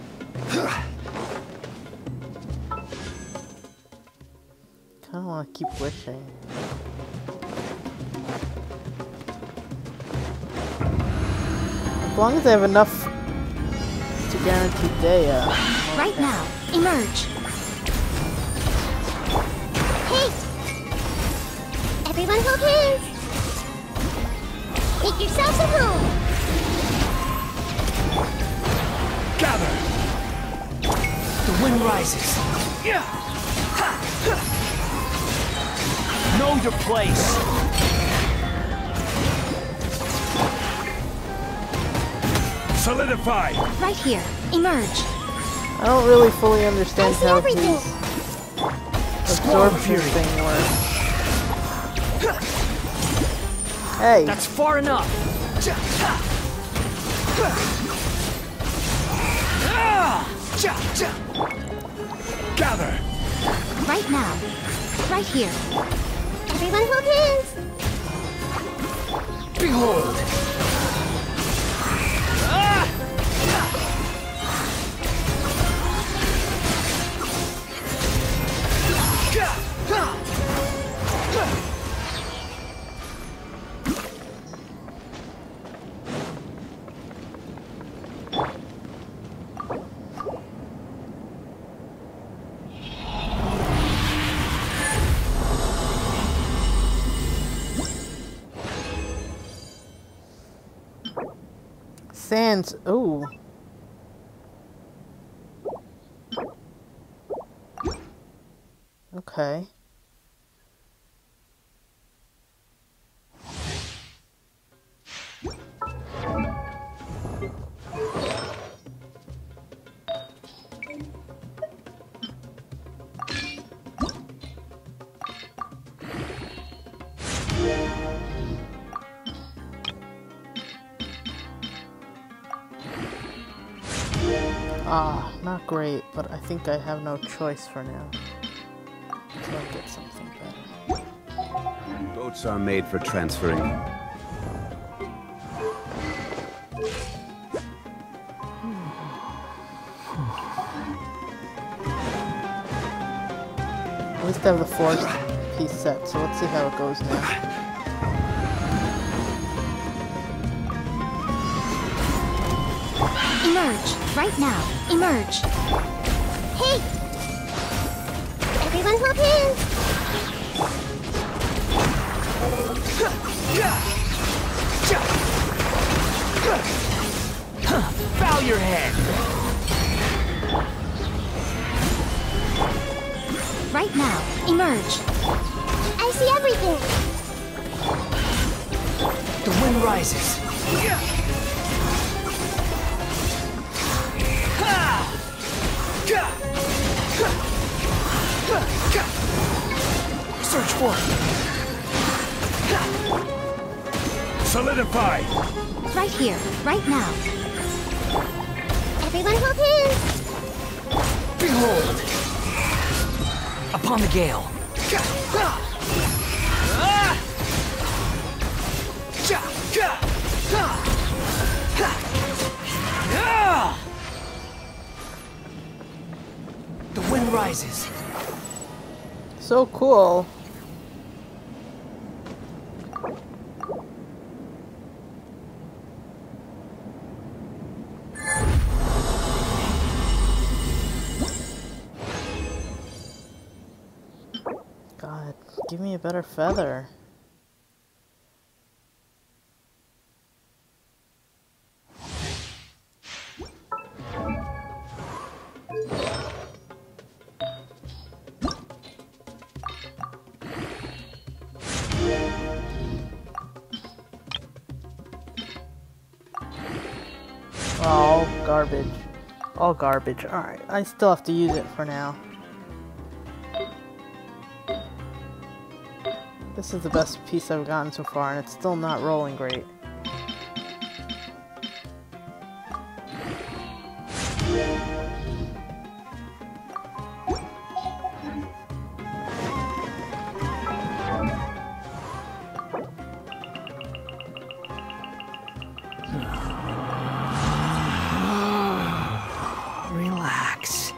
Kind of want to keep wishing. As long as I have enough to guarantee Dea. Right now, emerge. Hey! Everyone hold hands! Make yourselves at home! Gather! The wind rises. Know your place. Solidify! Right here, emerge. I don't really fully understand I see how everything. these absorption thing works. Hey! That's far enough. Gather! Right now. Right here. Everyone hold hands! Behold. Sands. Ooh. Okay. Ah, not great, but I think I have no choice for now. So I'll get something better. Boats are made for transferring. At least I have the force piece set, so let's see how it goes now. Emerge. Right now. Emerge. Hey! Everyone hold hands! Bow your head. Right now. Emerge. I see everything! The wind rises. Search for it. Solidify! Right here. Right now. Everyone hold hands! Behold. Upon the gale. The wind rises. So cool. God, give me a better feather. All garbage. All garbage. Alright, I still have to use it for now. This is the best piece I've gotten so far, and it's still not rolling great. Relax.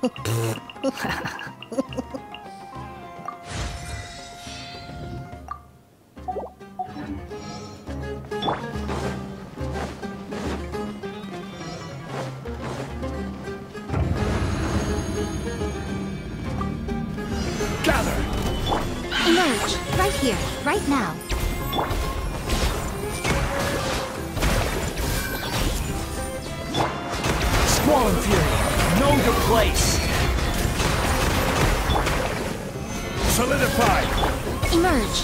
Gather! Emerge! Right here, right now. Squall and Fury, know your place. Solidify! Emerge!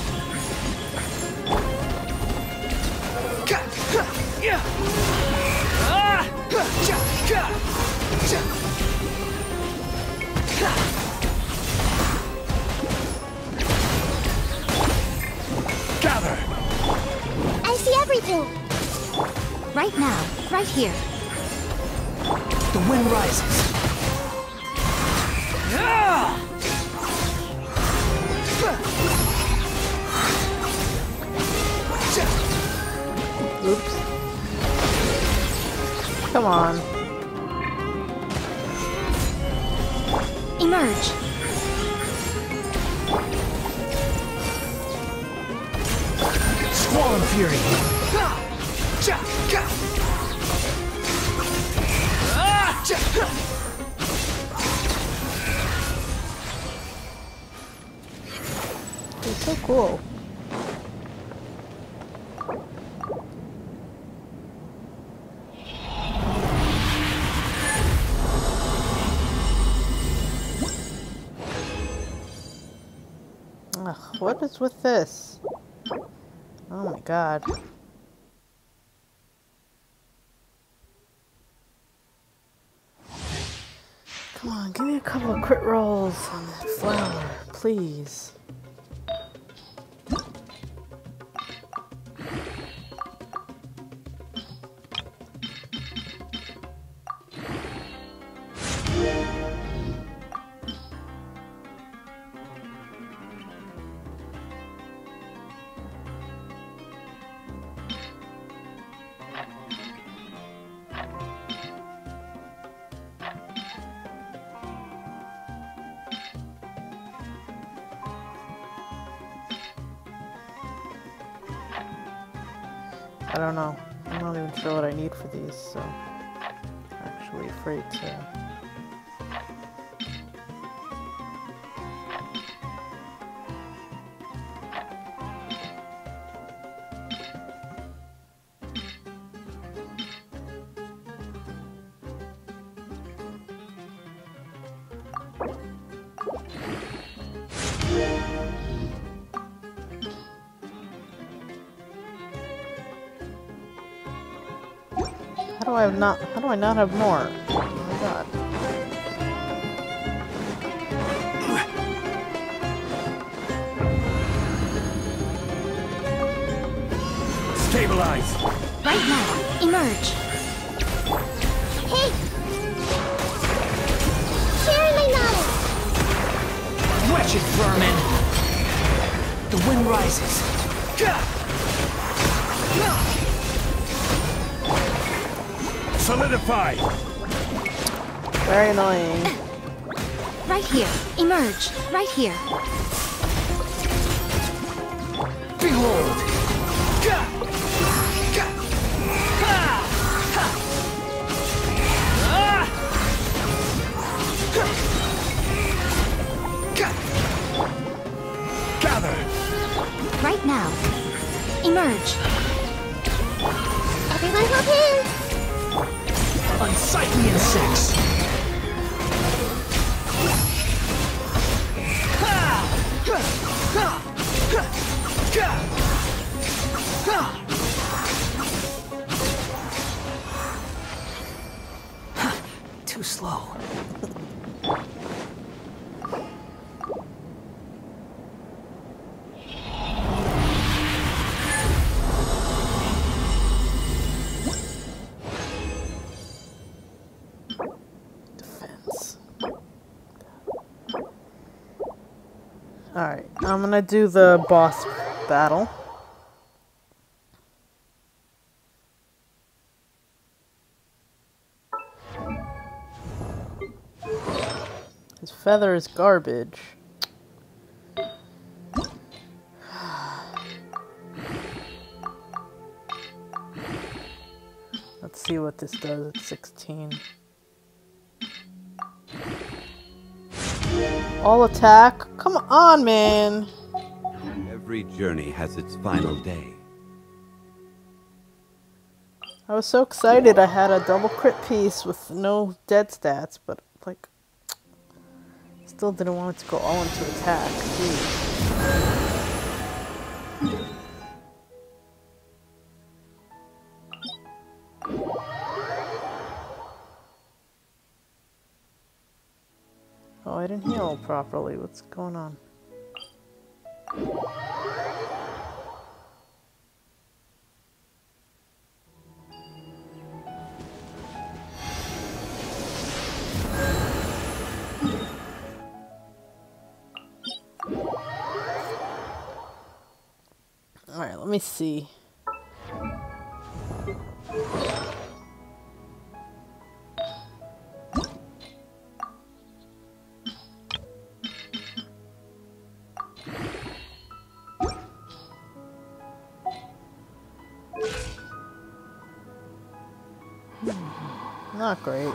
Gather! I see everything. Right now, right here. The wind rises. Oops. Come on. Emerge! Squall and Fury. It's so cool. Ugh, what is with this? Oh my god. Come on, give me a couple of crit rolls on that flower, please. I don't know. I'm not even sure what I need for these, so I'm actually afraid to. How do I not have more? Oh my god. Stabilize! Right now, emerge! Hey! Sharing my knowledge! Wretched vermin! The wind rises. Solidify! Very annoying. Right here, emerge! Right here! Behold! Gather! Right now, emerge! Everyone hold hands! Unsightly insects! too slow. Defense. Alright, I'm gonna do the boss battle. His feather is garbage. Let's see what this does at 16. All attack? Come on, man! Every journey has its final day. I was so excited I had a double crit piece with no dead stats, but like, still didn't want it to go all into attack. Jeez. Oh, I didn't heal properly. What's going on? Alright, let me see. Not great.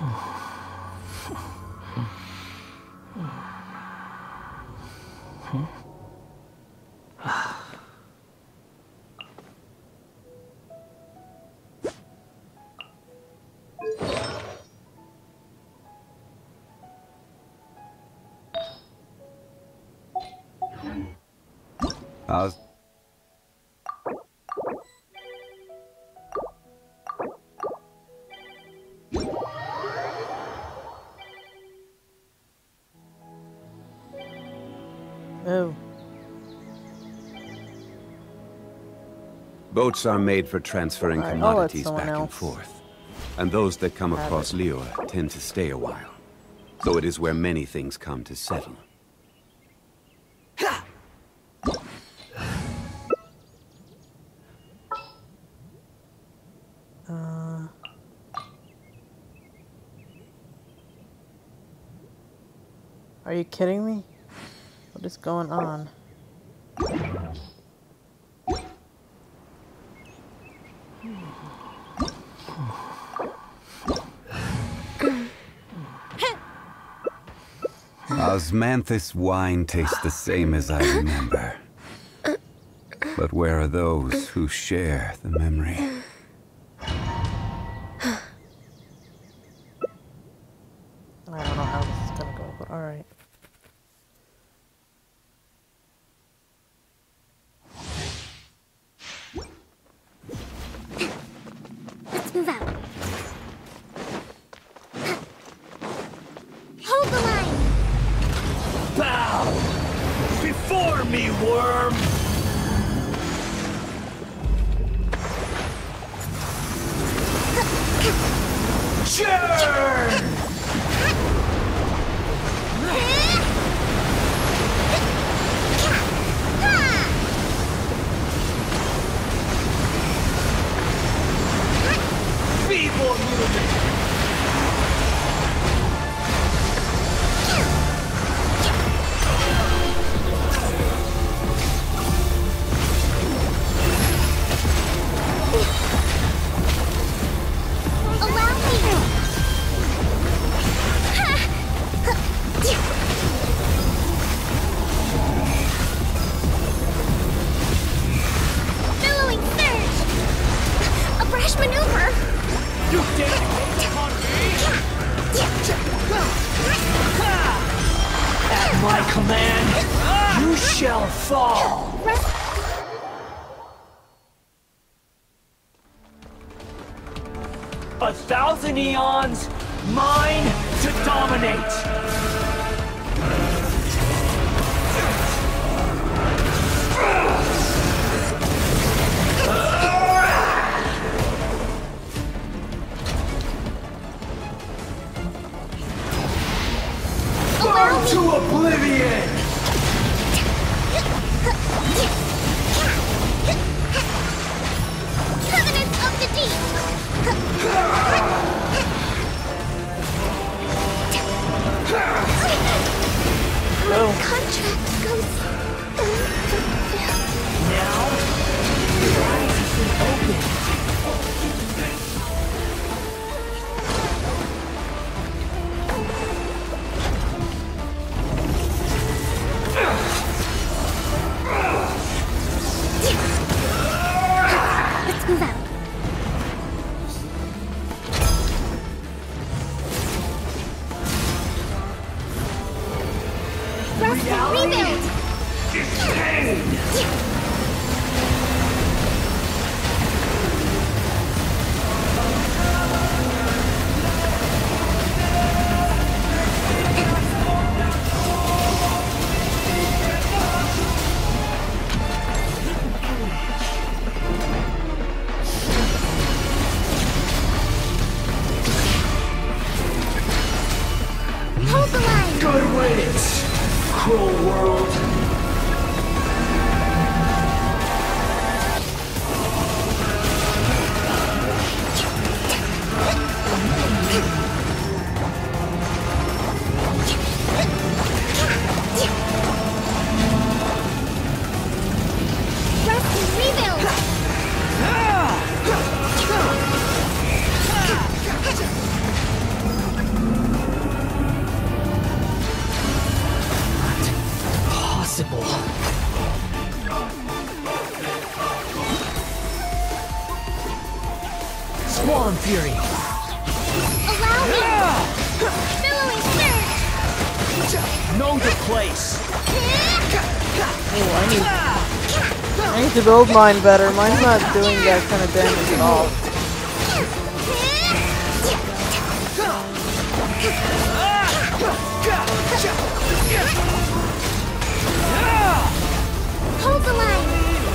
Oh. Boats are made for transferring commodities back and else. forth. And those that come across Liyue tend to stay a while. So it is where many things come to settle. Are you kidding me? What is going on? Osmanthus wine tastes the same as I remember. But where are those who share the memory? I don't know how this is gonna go, but alright. Let's move out. Hold the line! Bow before me, worm! Churn! Feeble human! Billowing surge! A brash maneuver! You dare to hit upon me? At my command, you shall fall! 1,000 eons, mine to dominate! Burn to oblivion! Covenants of the Deep! My contract goes unfulfilled. Now, your eyes have been opened. Let's move out. Rest and rebuild! Is pain! Hold the line! Good ways, cruel world. Rest and rebuild! Possible. Squall and Fury. Allow me! Billowing surge! Know the place. I need to build mine better. Mine's not doing that kind of damage at all. Hold the line!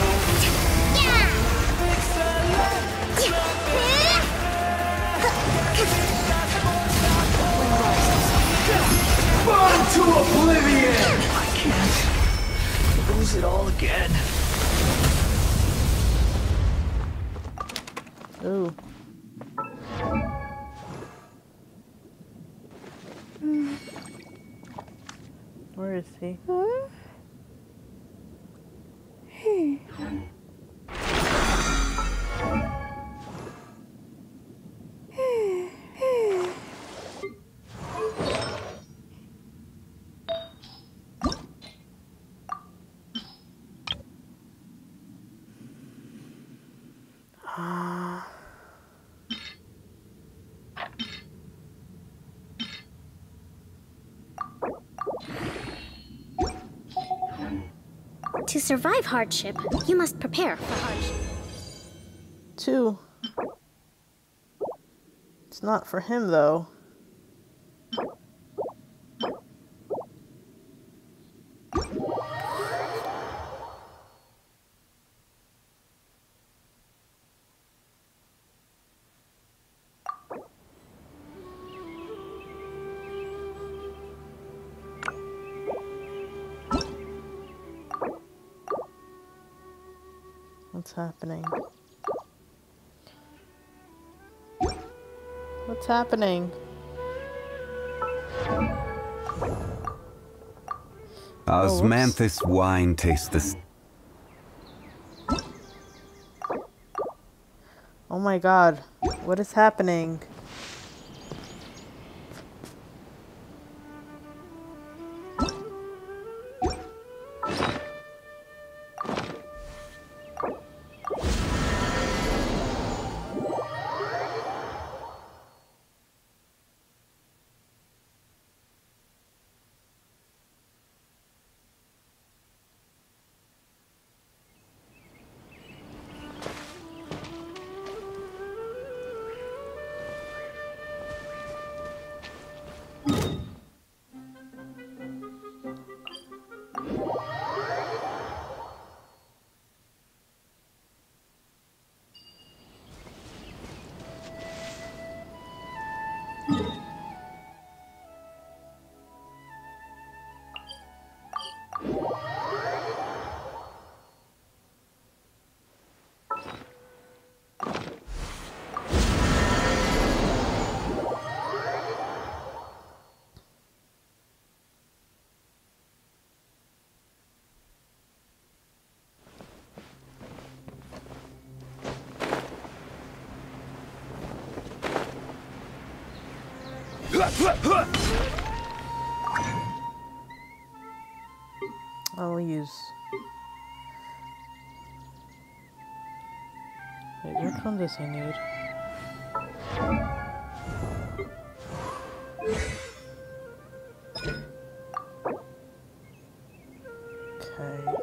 Burn to oblivion! I can't lose it all again. Ooh. Where is he? To survive hardship, you must prepare for hardship. 2. It's not for him, though. What's happening? What's happening? Osmanthus wine tastes the... Oh my god. What is happening? I'll use... Wait, which one does he need? Okay.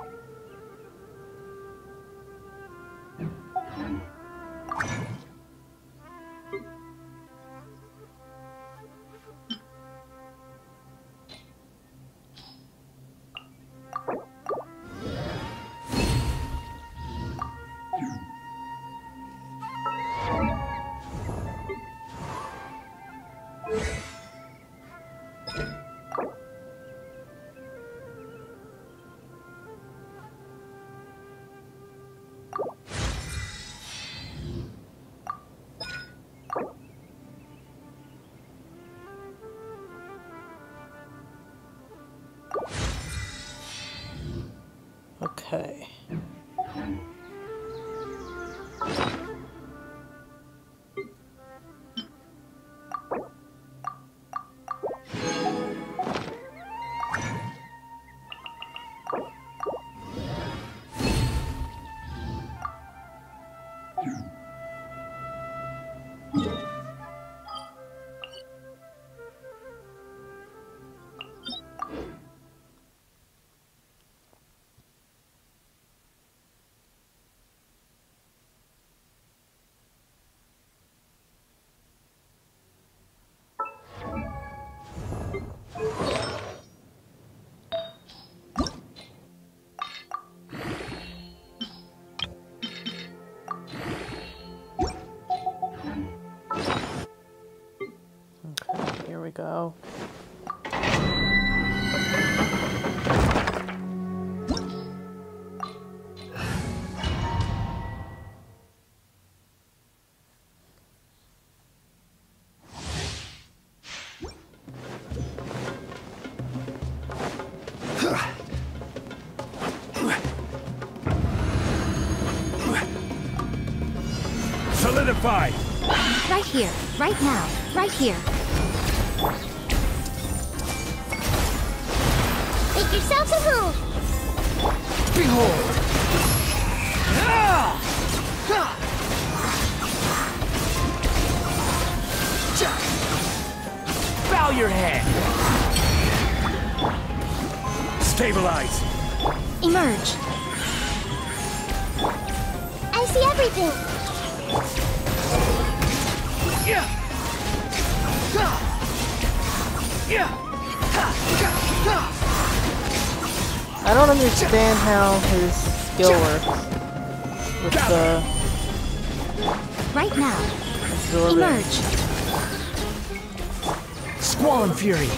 Okay. Here we go. Solidify! Right here, right now, right here. Make yourself a move! Behold! Bow your head! Stabilize! Emerge. I see everything! I don't understand how his skill works with the Right now. absorbing. Emerge. Squall and Fury!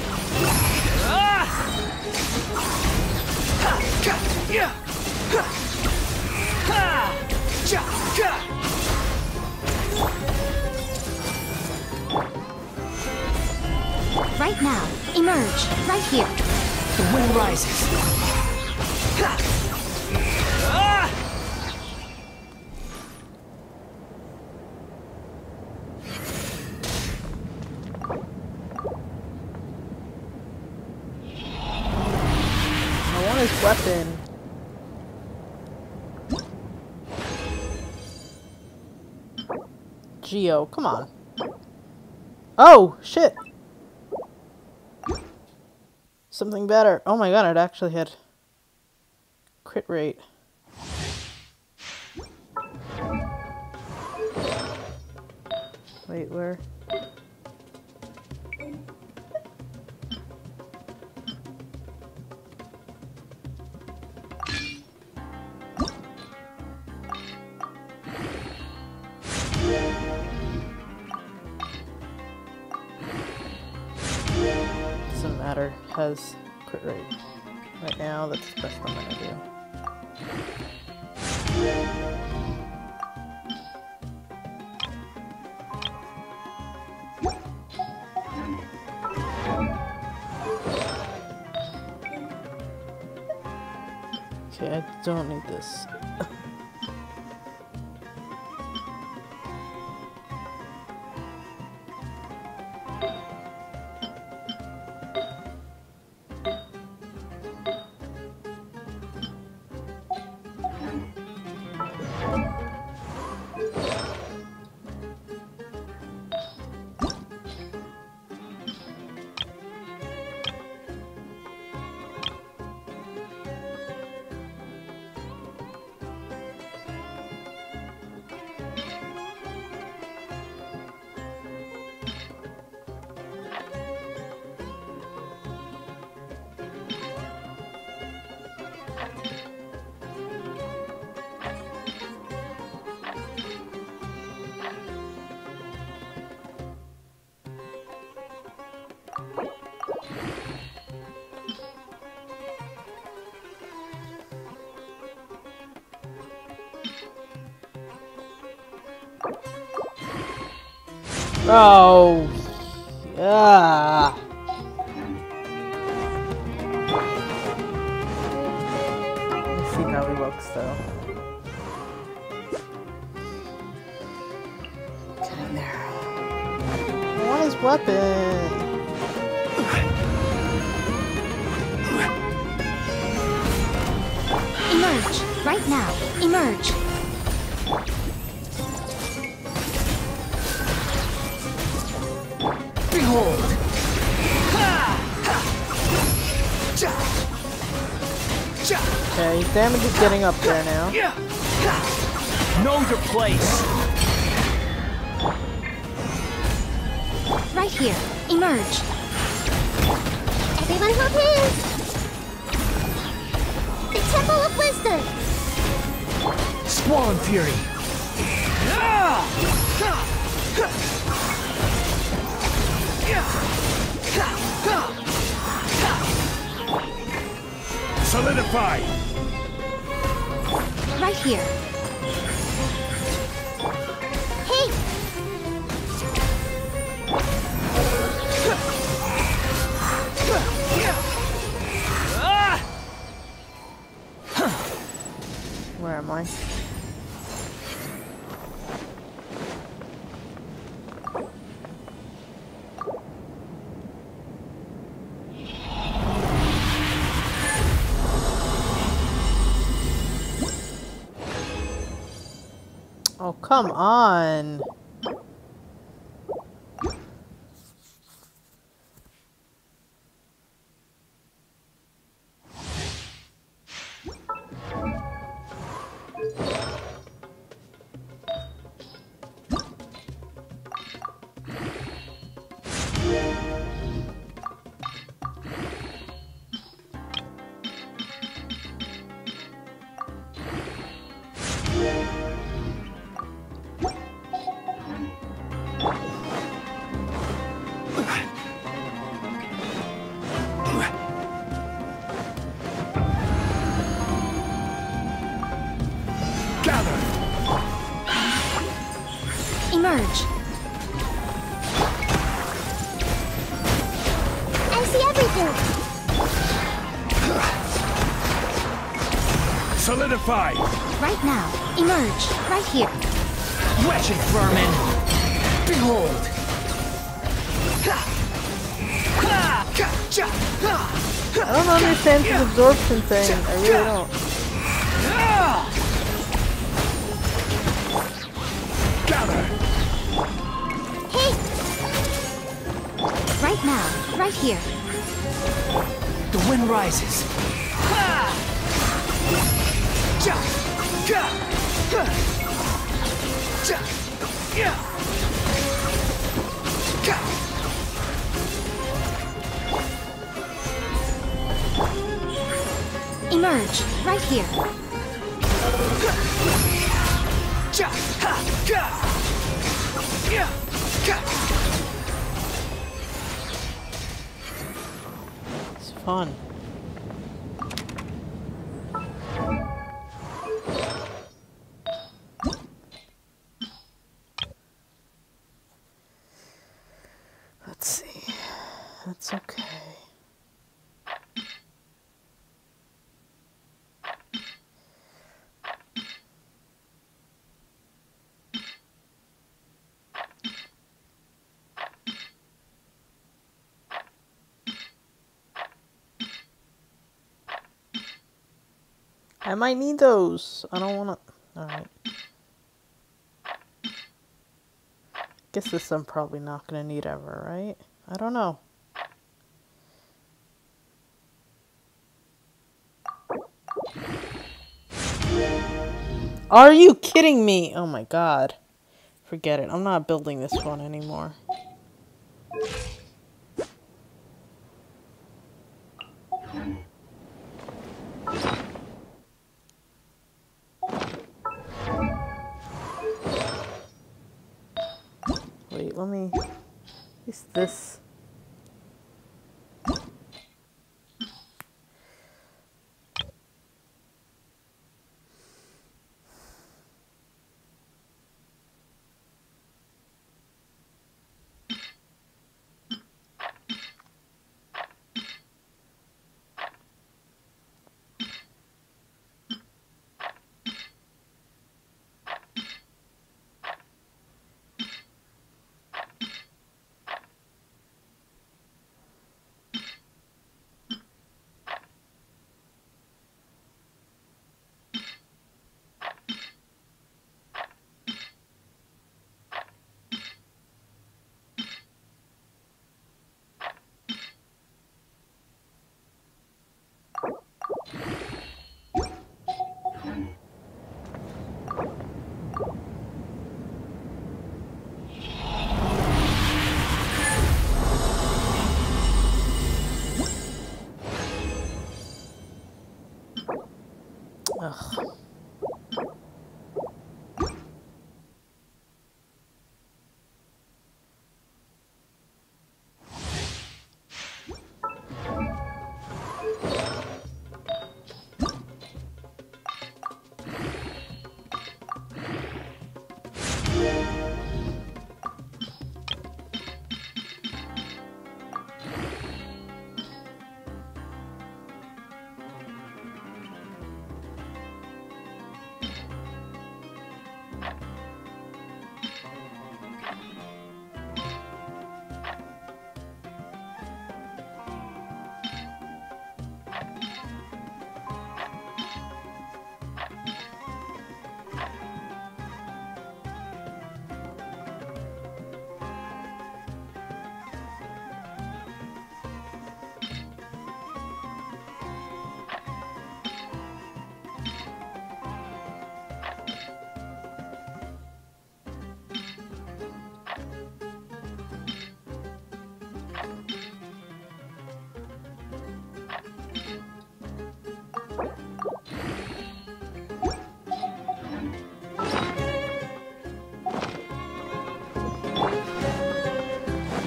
Right now. Emerge. Right here. The wind rises. I want his weapon. Geo, come on. Oh, shit. Something better. Oh my god, it actually had crit rate. Wait, where? Doesn't matter. Has crit rate. Right now, that's the best I'm gonna do. Okay, I don't need this. Oh. Yeah. Let's see how he looks though. Get in there. I want his weapon. Emerge! Right now! Emerge! Behold! Okay, his damage is getting up there now. Know your place! Right here! Emerge! Everyone hold hands! The Temple of Wisdom! Squall and Fury! Solidify! Right here! Hey! Where am I? Oh, come on. Emerge! I see everything! Solidify! Right now! Emerge! Right here! Wretched vermin! Behold! I don't understand this absorption thing. I really don't. Gather! Hey! Right now! Right here! The wind rises. Emerge! Right here! It's fun. Let's see. That's okay. I might need those. I don't wanna. Alright. Guess this I'm probably not gonna need ever, right? I don't know. Are you kidding me? Oh my god. Forget it. I'm not building this one anymore. Wait, let me... Is this...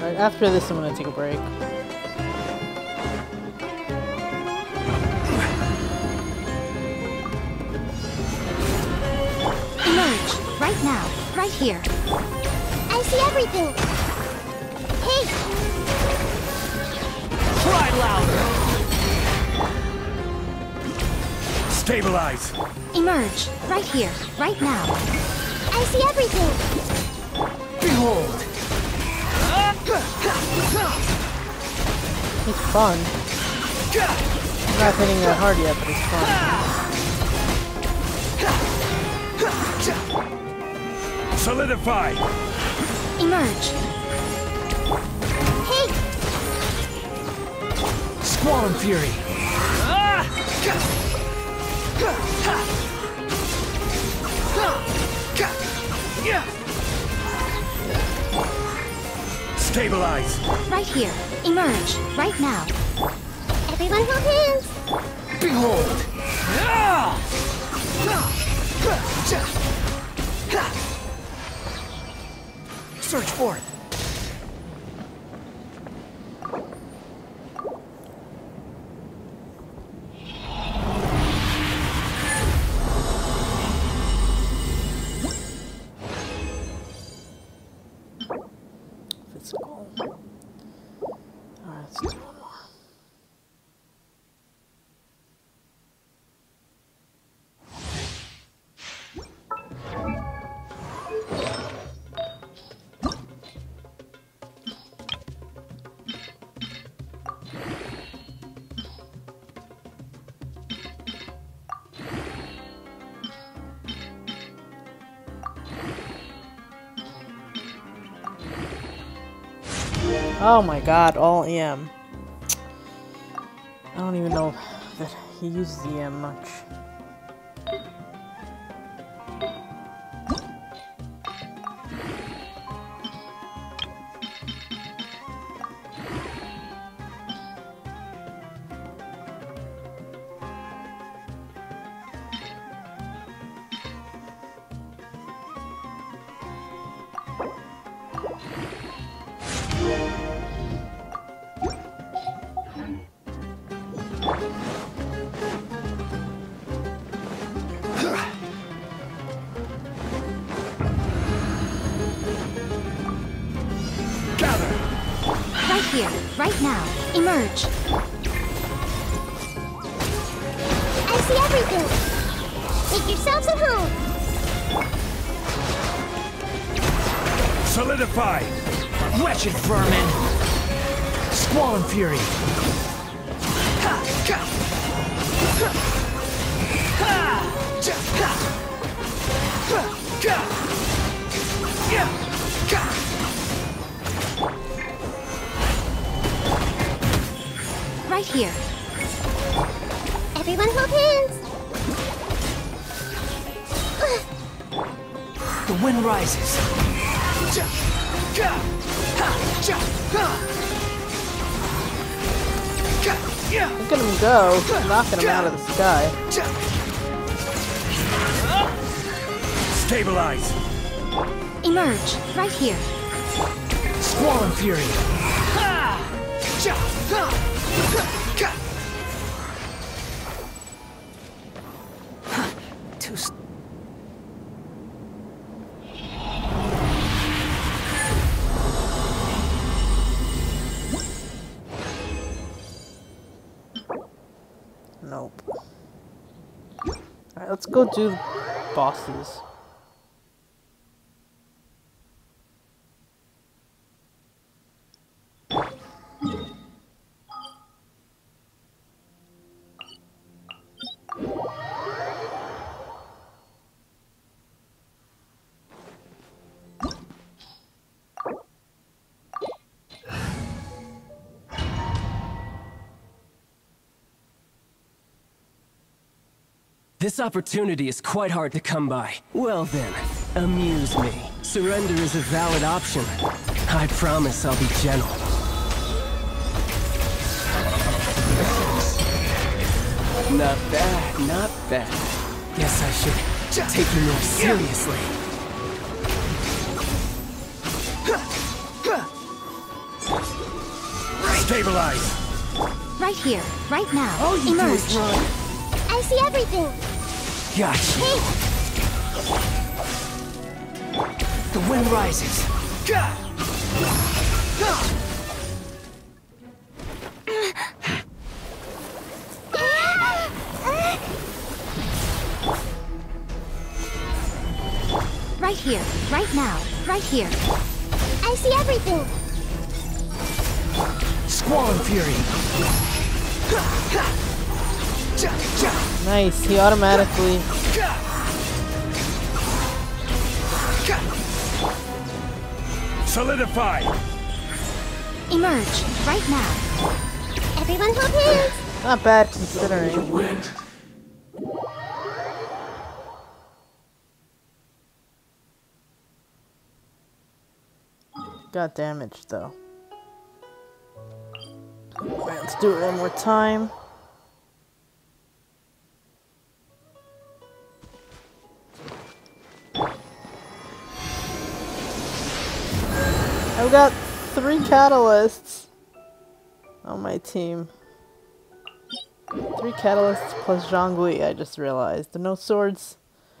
Alright, after this I'm gonna take a break. Emerge. Right now. Right here. I see everything. Hey! Try louder! Stabilize! Emerge. Right here. Right now. I see everything. Behold! It's fun. I'm not hitting that hard yet, but it's fun. Solidify! Emerge. Hey! Squall and Fury! Stabilize! Right here. Emerge. Right now. Everyone hold hands. Behold! Search forth. Physical. Alright, let's do one more. Oh my god, all EM. I don't even know that he uses EM much. Right here. Right now. Emerge. I see everything. Make yourselves at home. Solidify! Wretched vermin! Squall and Fury! Right here. Everyone hold hands. The wind rises. Look at him go, knocking him out of the sky. Stabilize! Emerge. Right here. Squall and Fury! Nope. Alright, let's go do the bosses. This opportunity is quite hard to come by. Well then, amuse me. Surrender is a valid option. I promise I'll be gentle. Not bad, not bad. Guess I should take you more seriously. Stabilize! Right here, right now. All you do is Emerge. run. I see everything. Gotcha. Hey, The wind rises. Right here, right now. Right here. I see everything. Squall and Fury. Nice, he automatically... Solidify! Emerge. Right now. Everyone hold hands. Not bad considering. Got damaged though. Alright, let's do it one more time. I've got 3 catalysts on my team. 3 catalysts plus Zhongli, I just realized. No swords.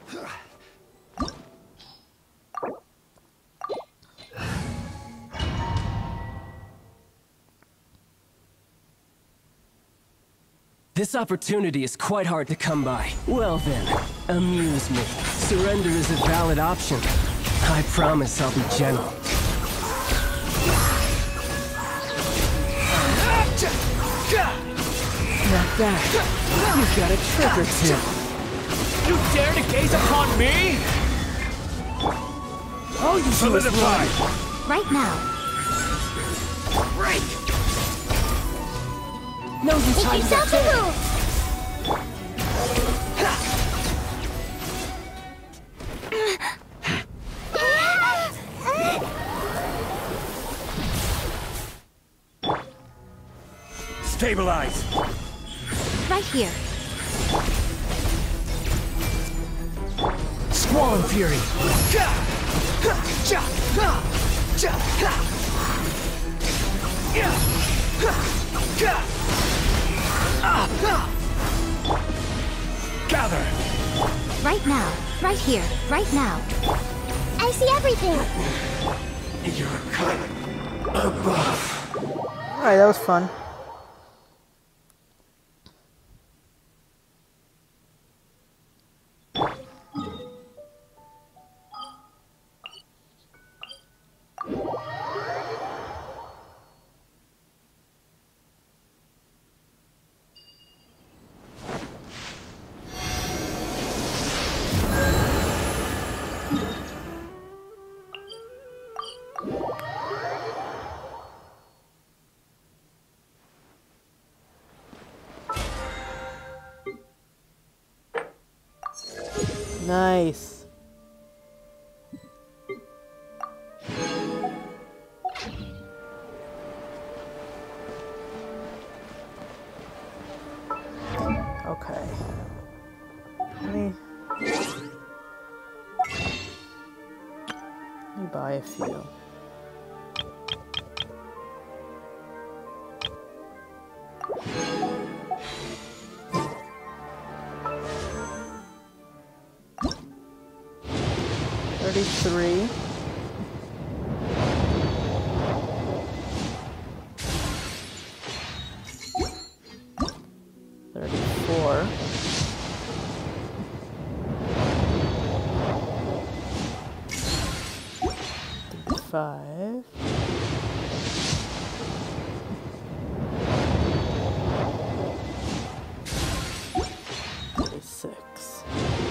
This opportunity is quite hard to come by. Well then, amuse me. Surrender is a valid option. I promise I'll be gentle. Not that. You've got a trick or two. You dare to gaze upon me? All you do is Solidify! run. Right now. Break! No use Make hiding yourself back a there. move. Stabilize! Right here. Squall and Fury. Gather! Right now. Right here. Right now. I see everything. Alright, that was fun. Nice. Okay. Let me buy a few. $33. $34. $35. $36.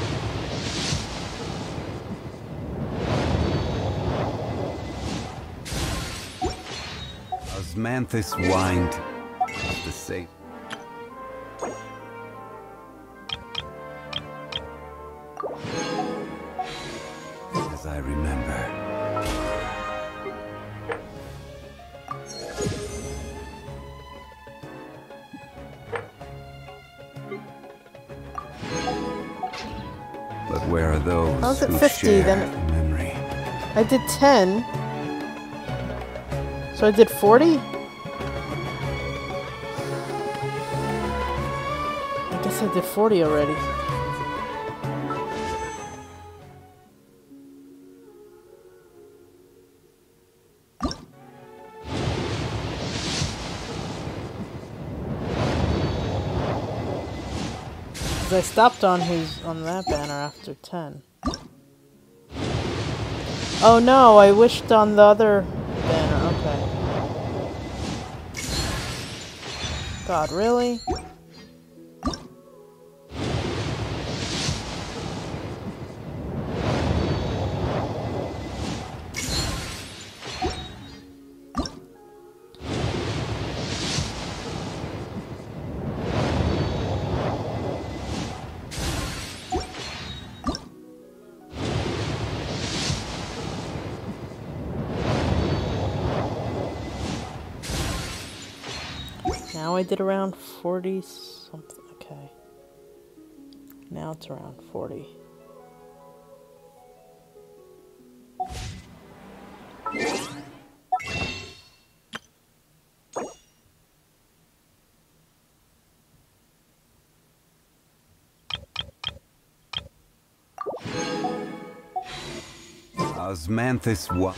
Osmanthus whined the same. As I remember. But where are those I was at who 50 share then. the memory? I did 10. So I did 40? I did 40 already. I stopped on that banner after 10. Oh no, I wished on the other banner. Okay. God, really? Now I did around 40 something. Okay. Now it's around 40. Osmanthus what?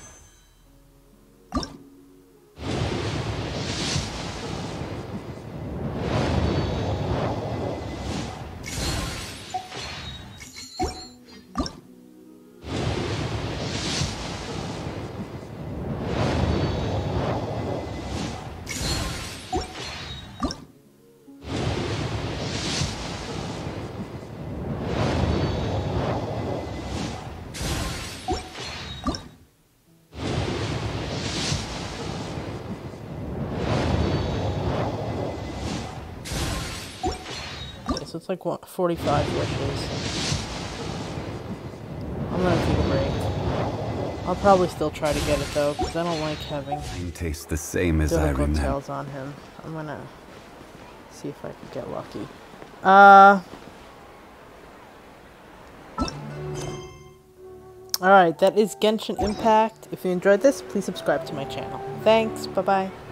So it's like what, 45 wishes. I'm gonna take a break. I'll probably still try to get it though, because I don't like having Mine tastes the same as I remember. tails on him. I'm gonna see if I can get lucky. Alright, that is Genshin Impact. If you enjoyed this, please subscribe to my channel. Thanks, bye-bye.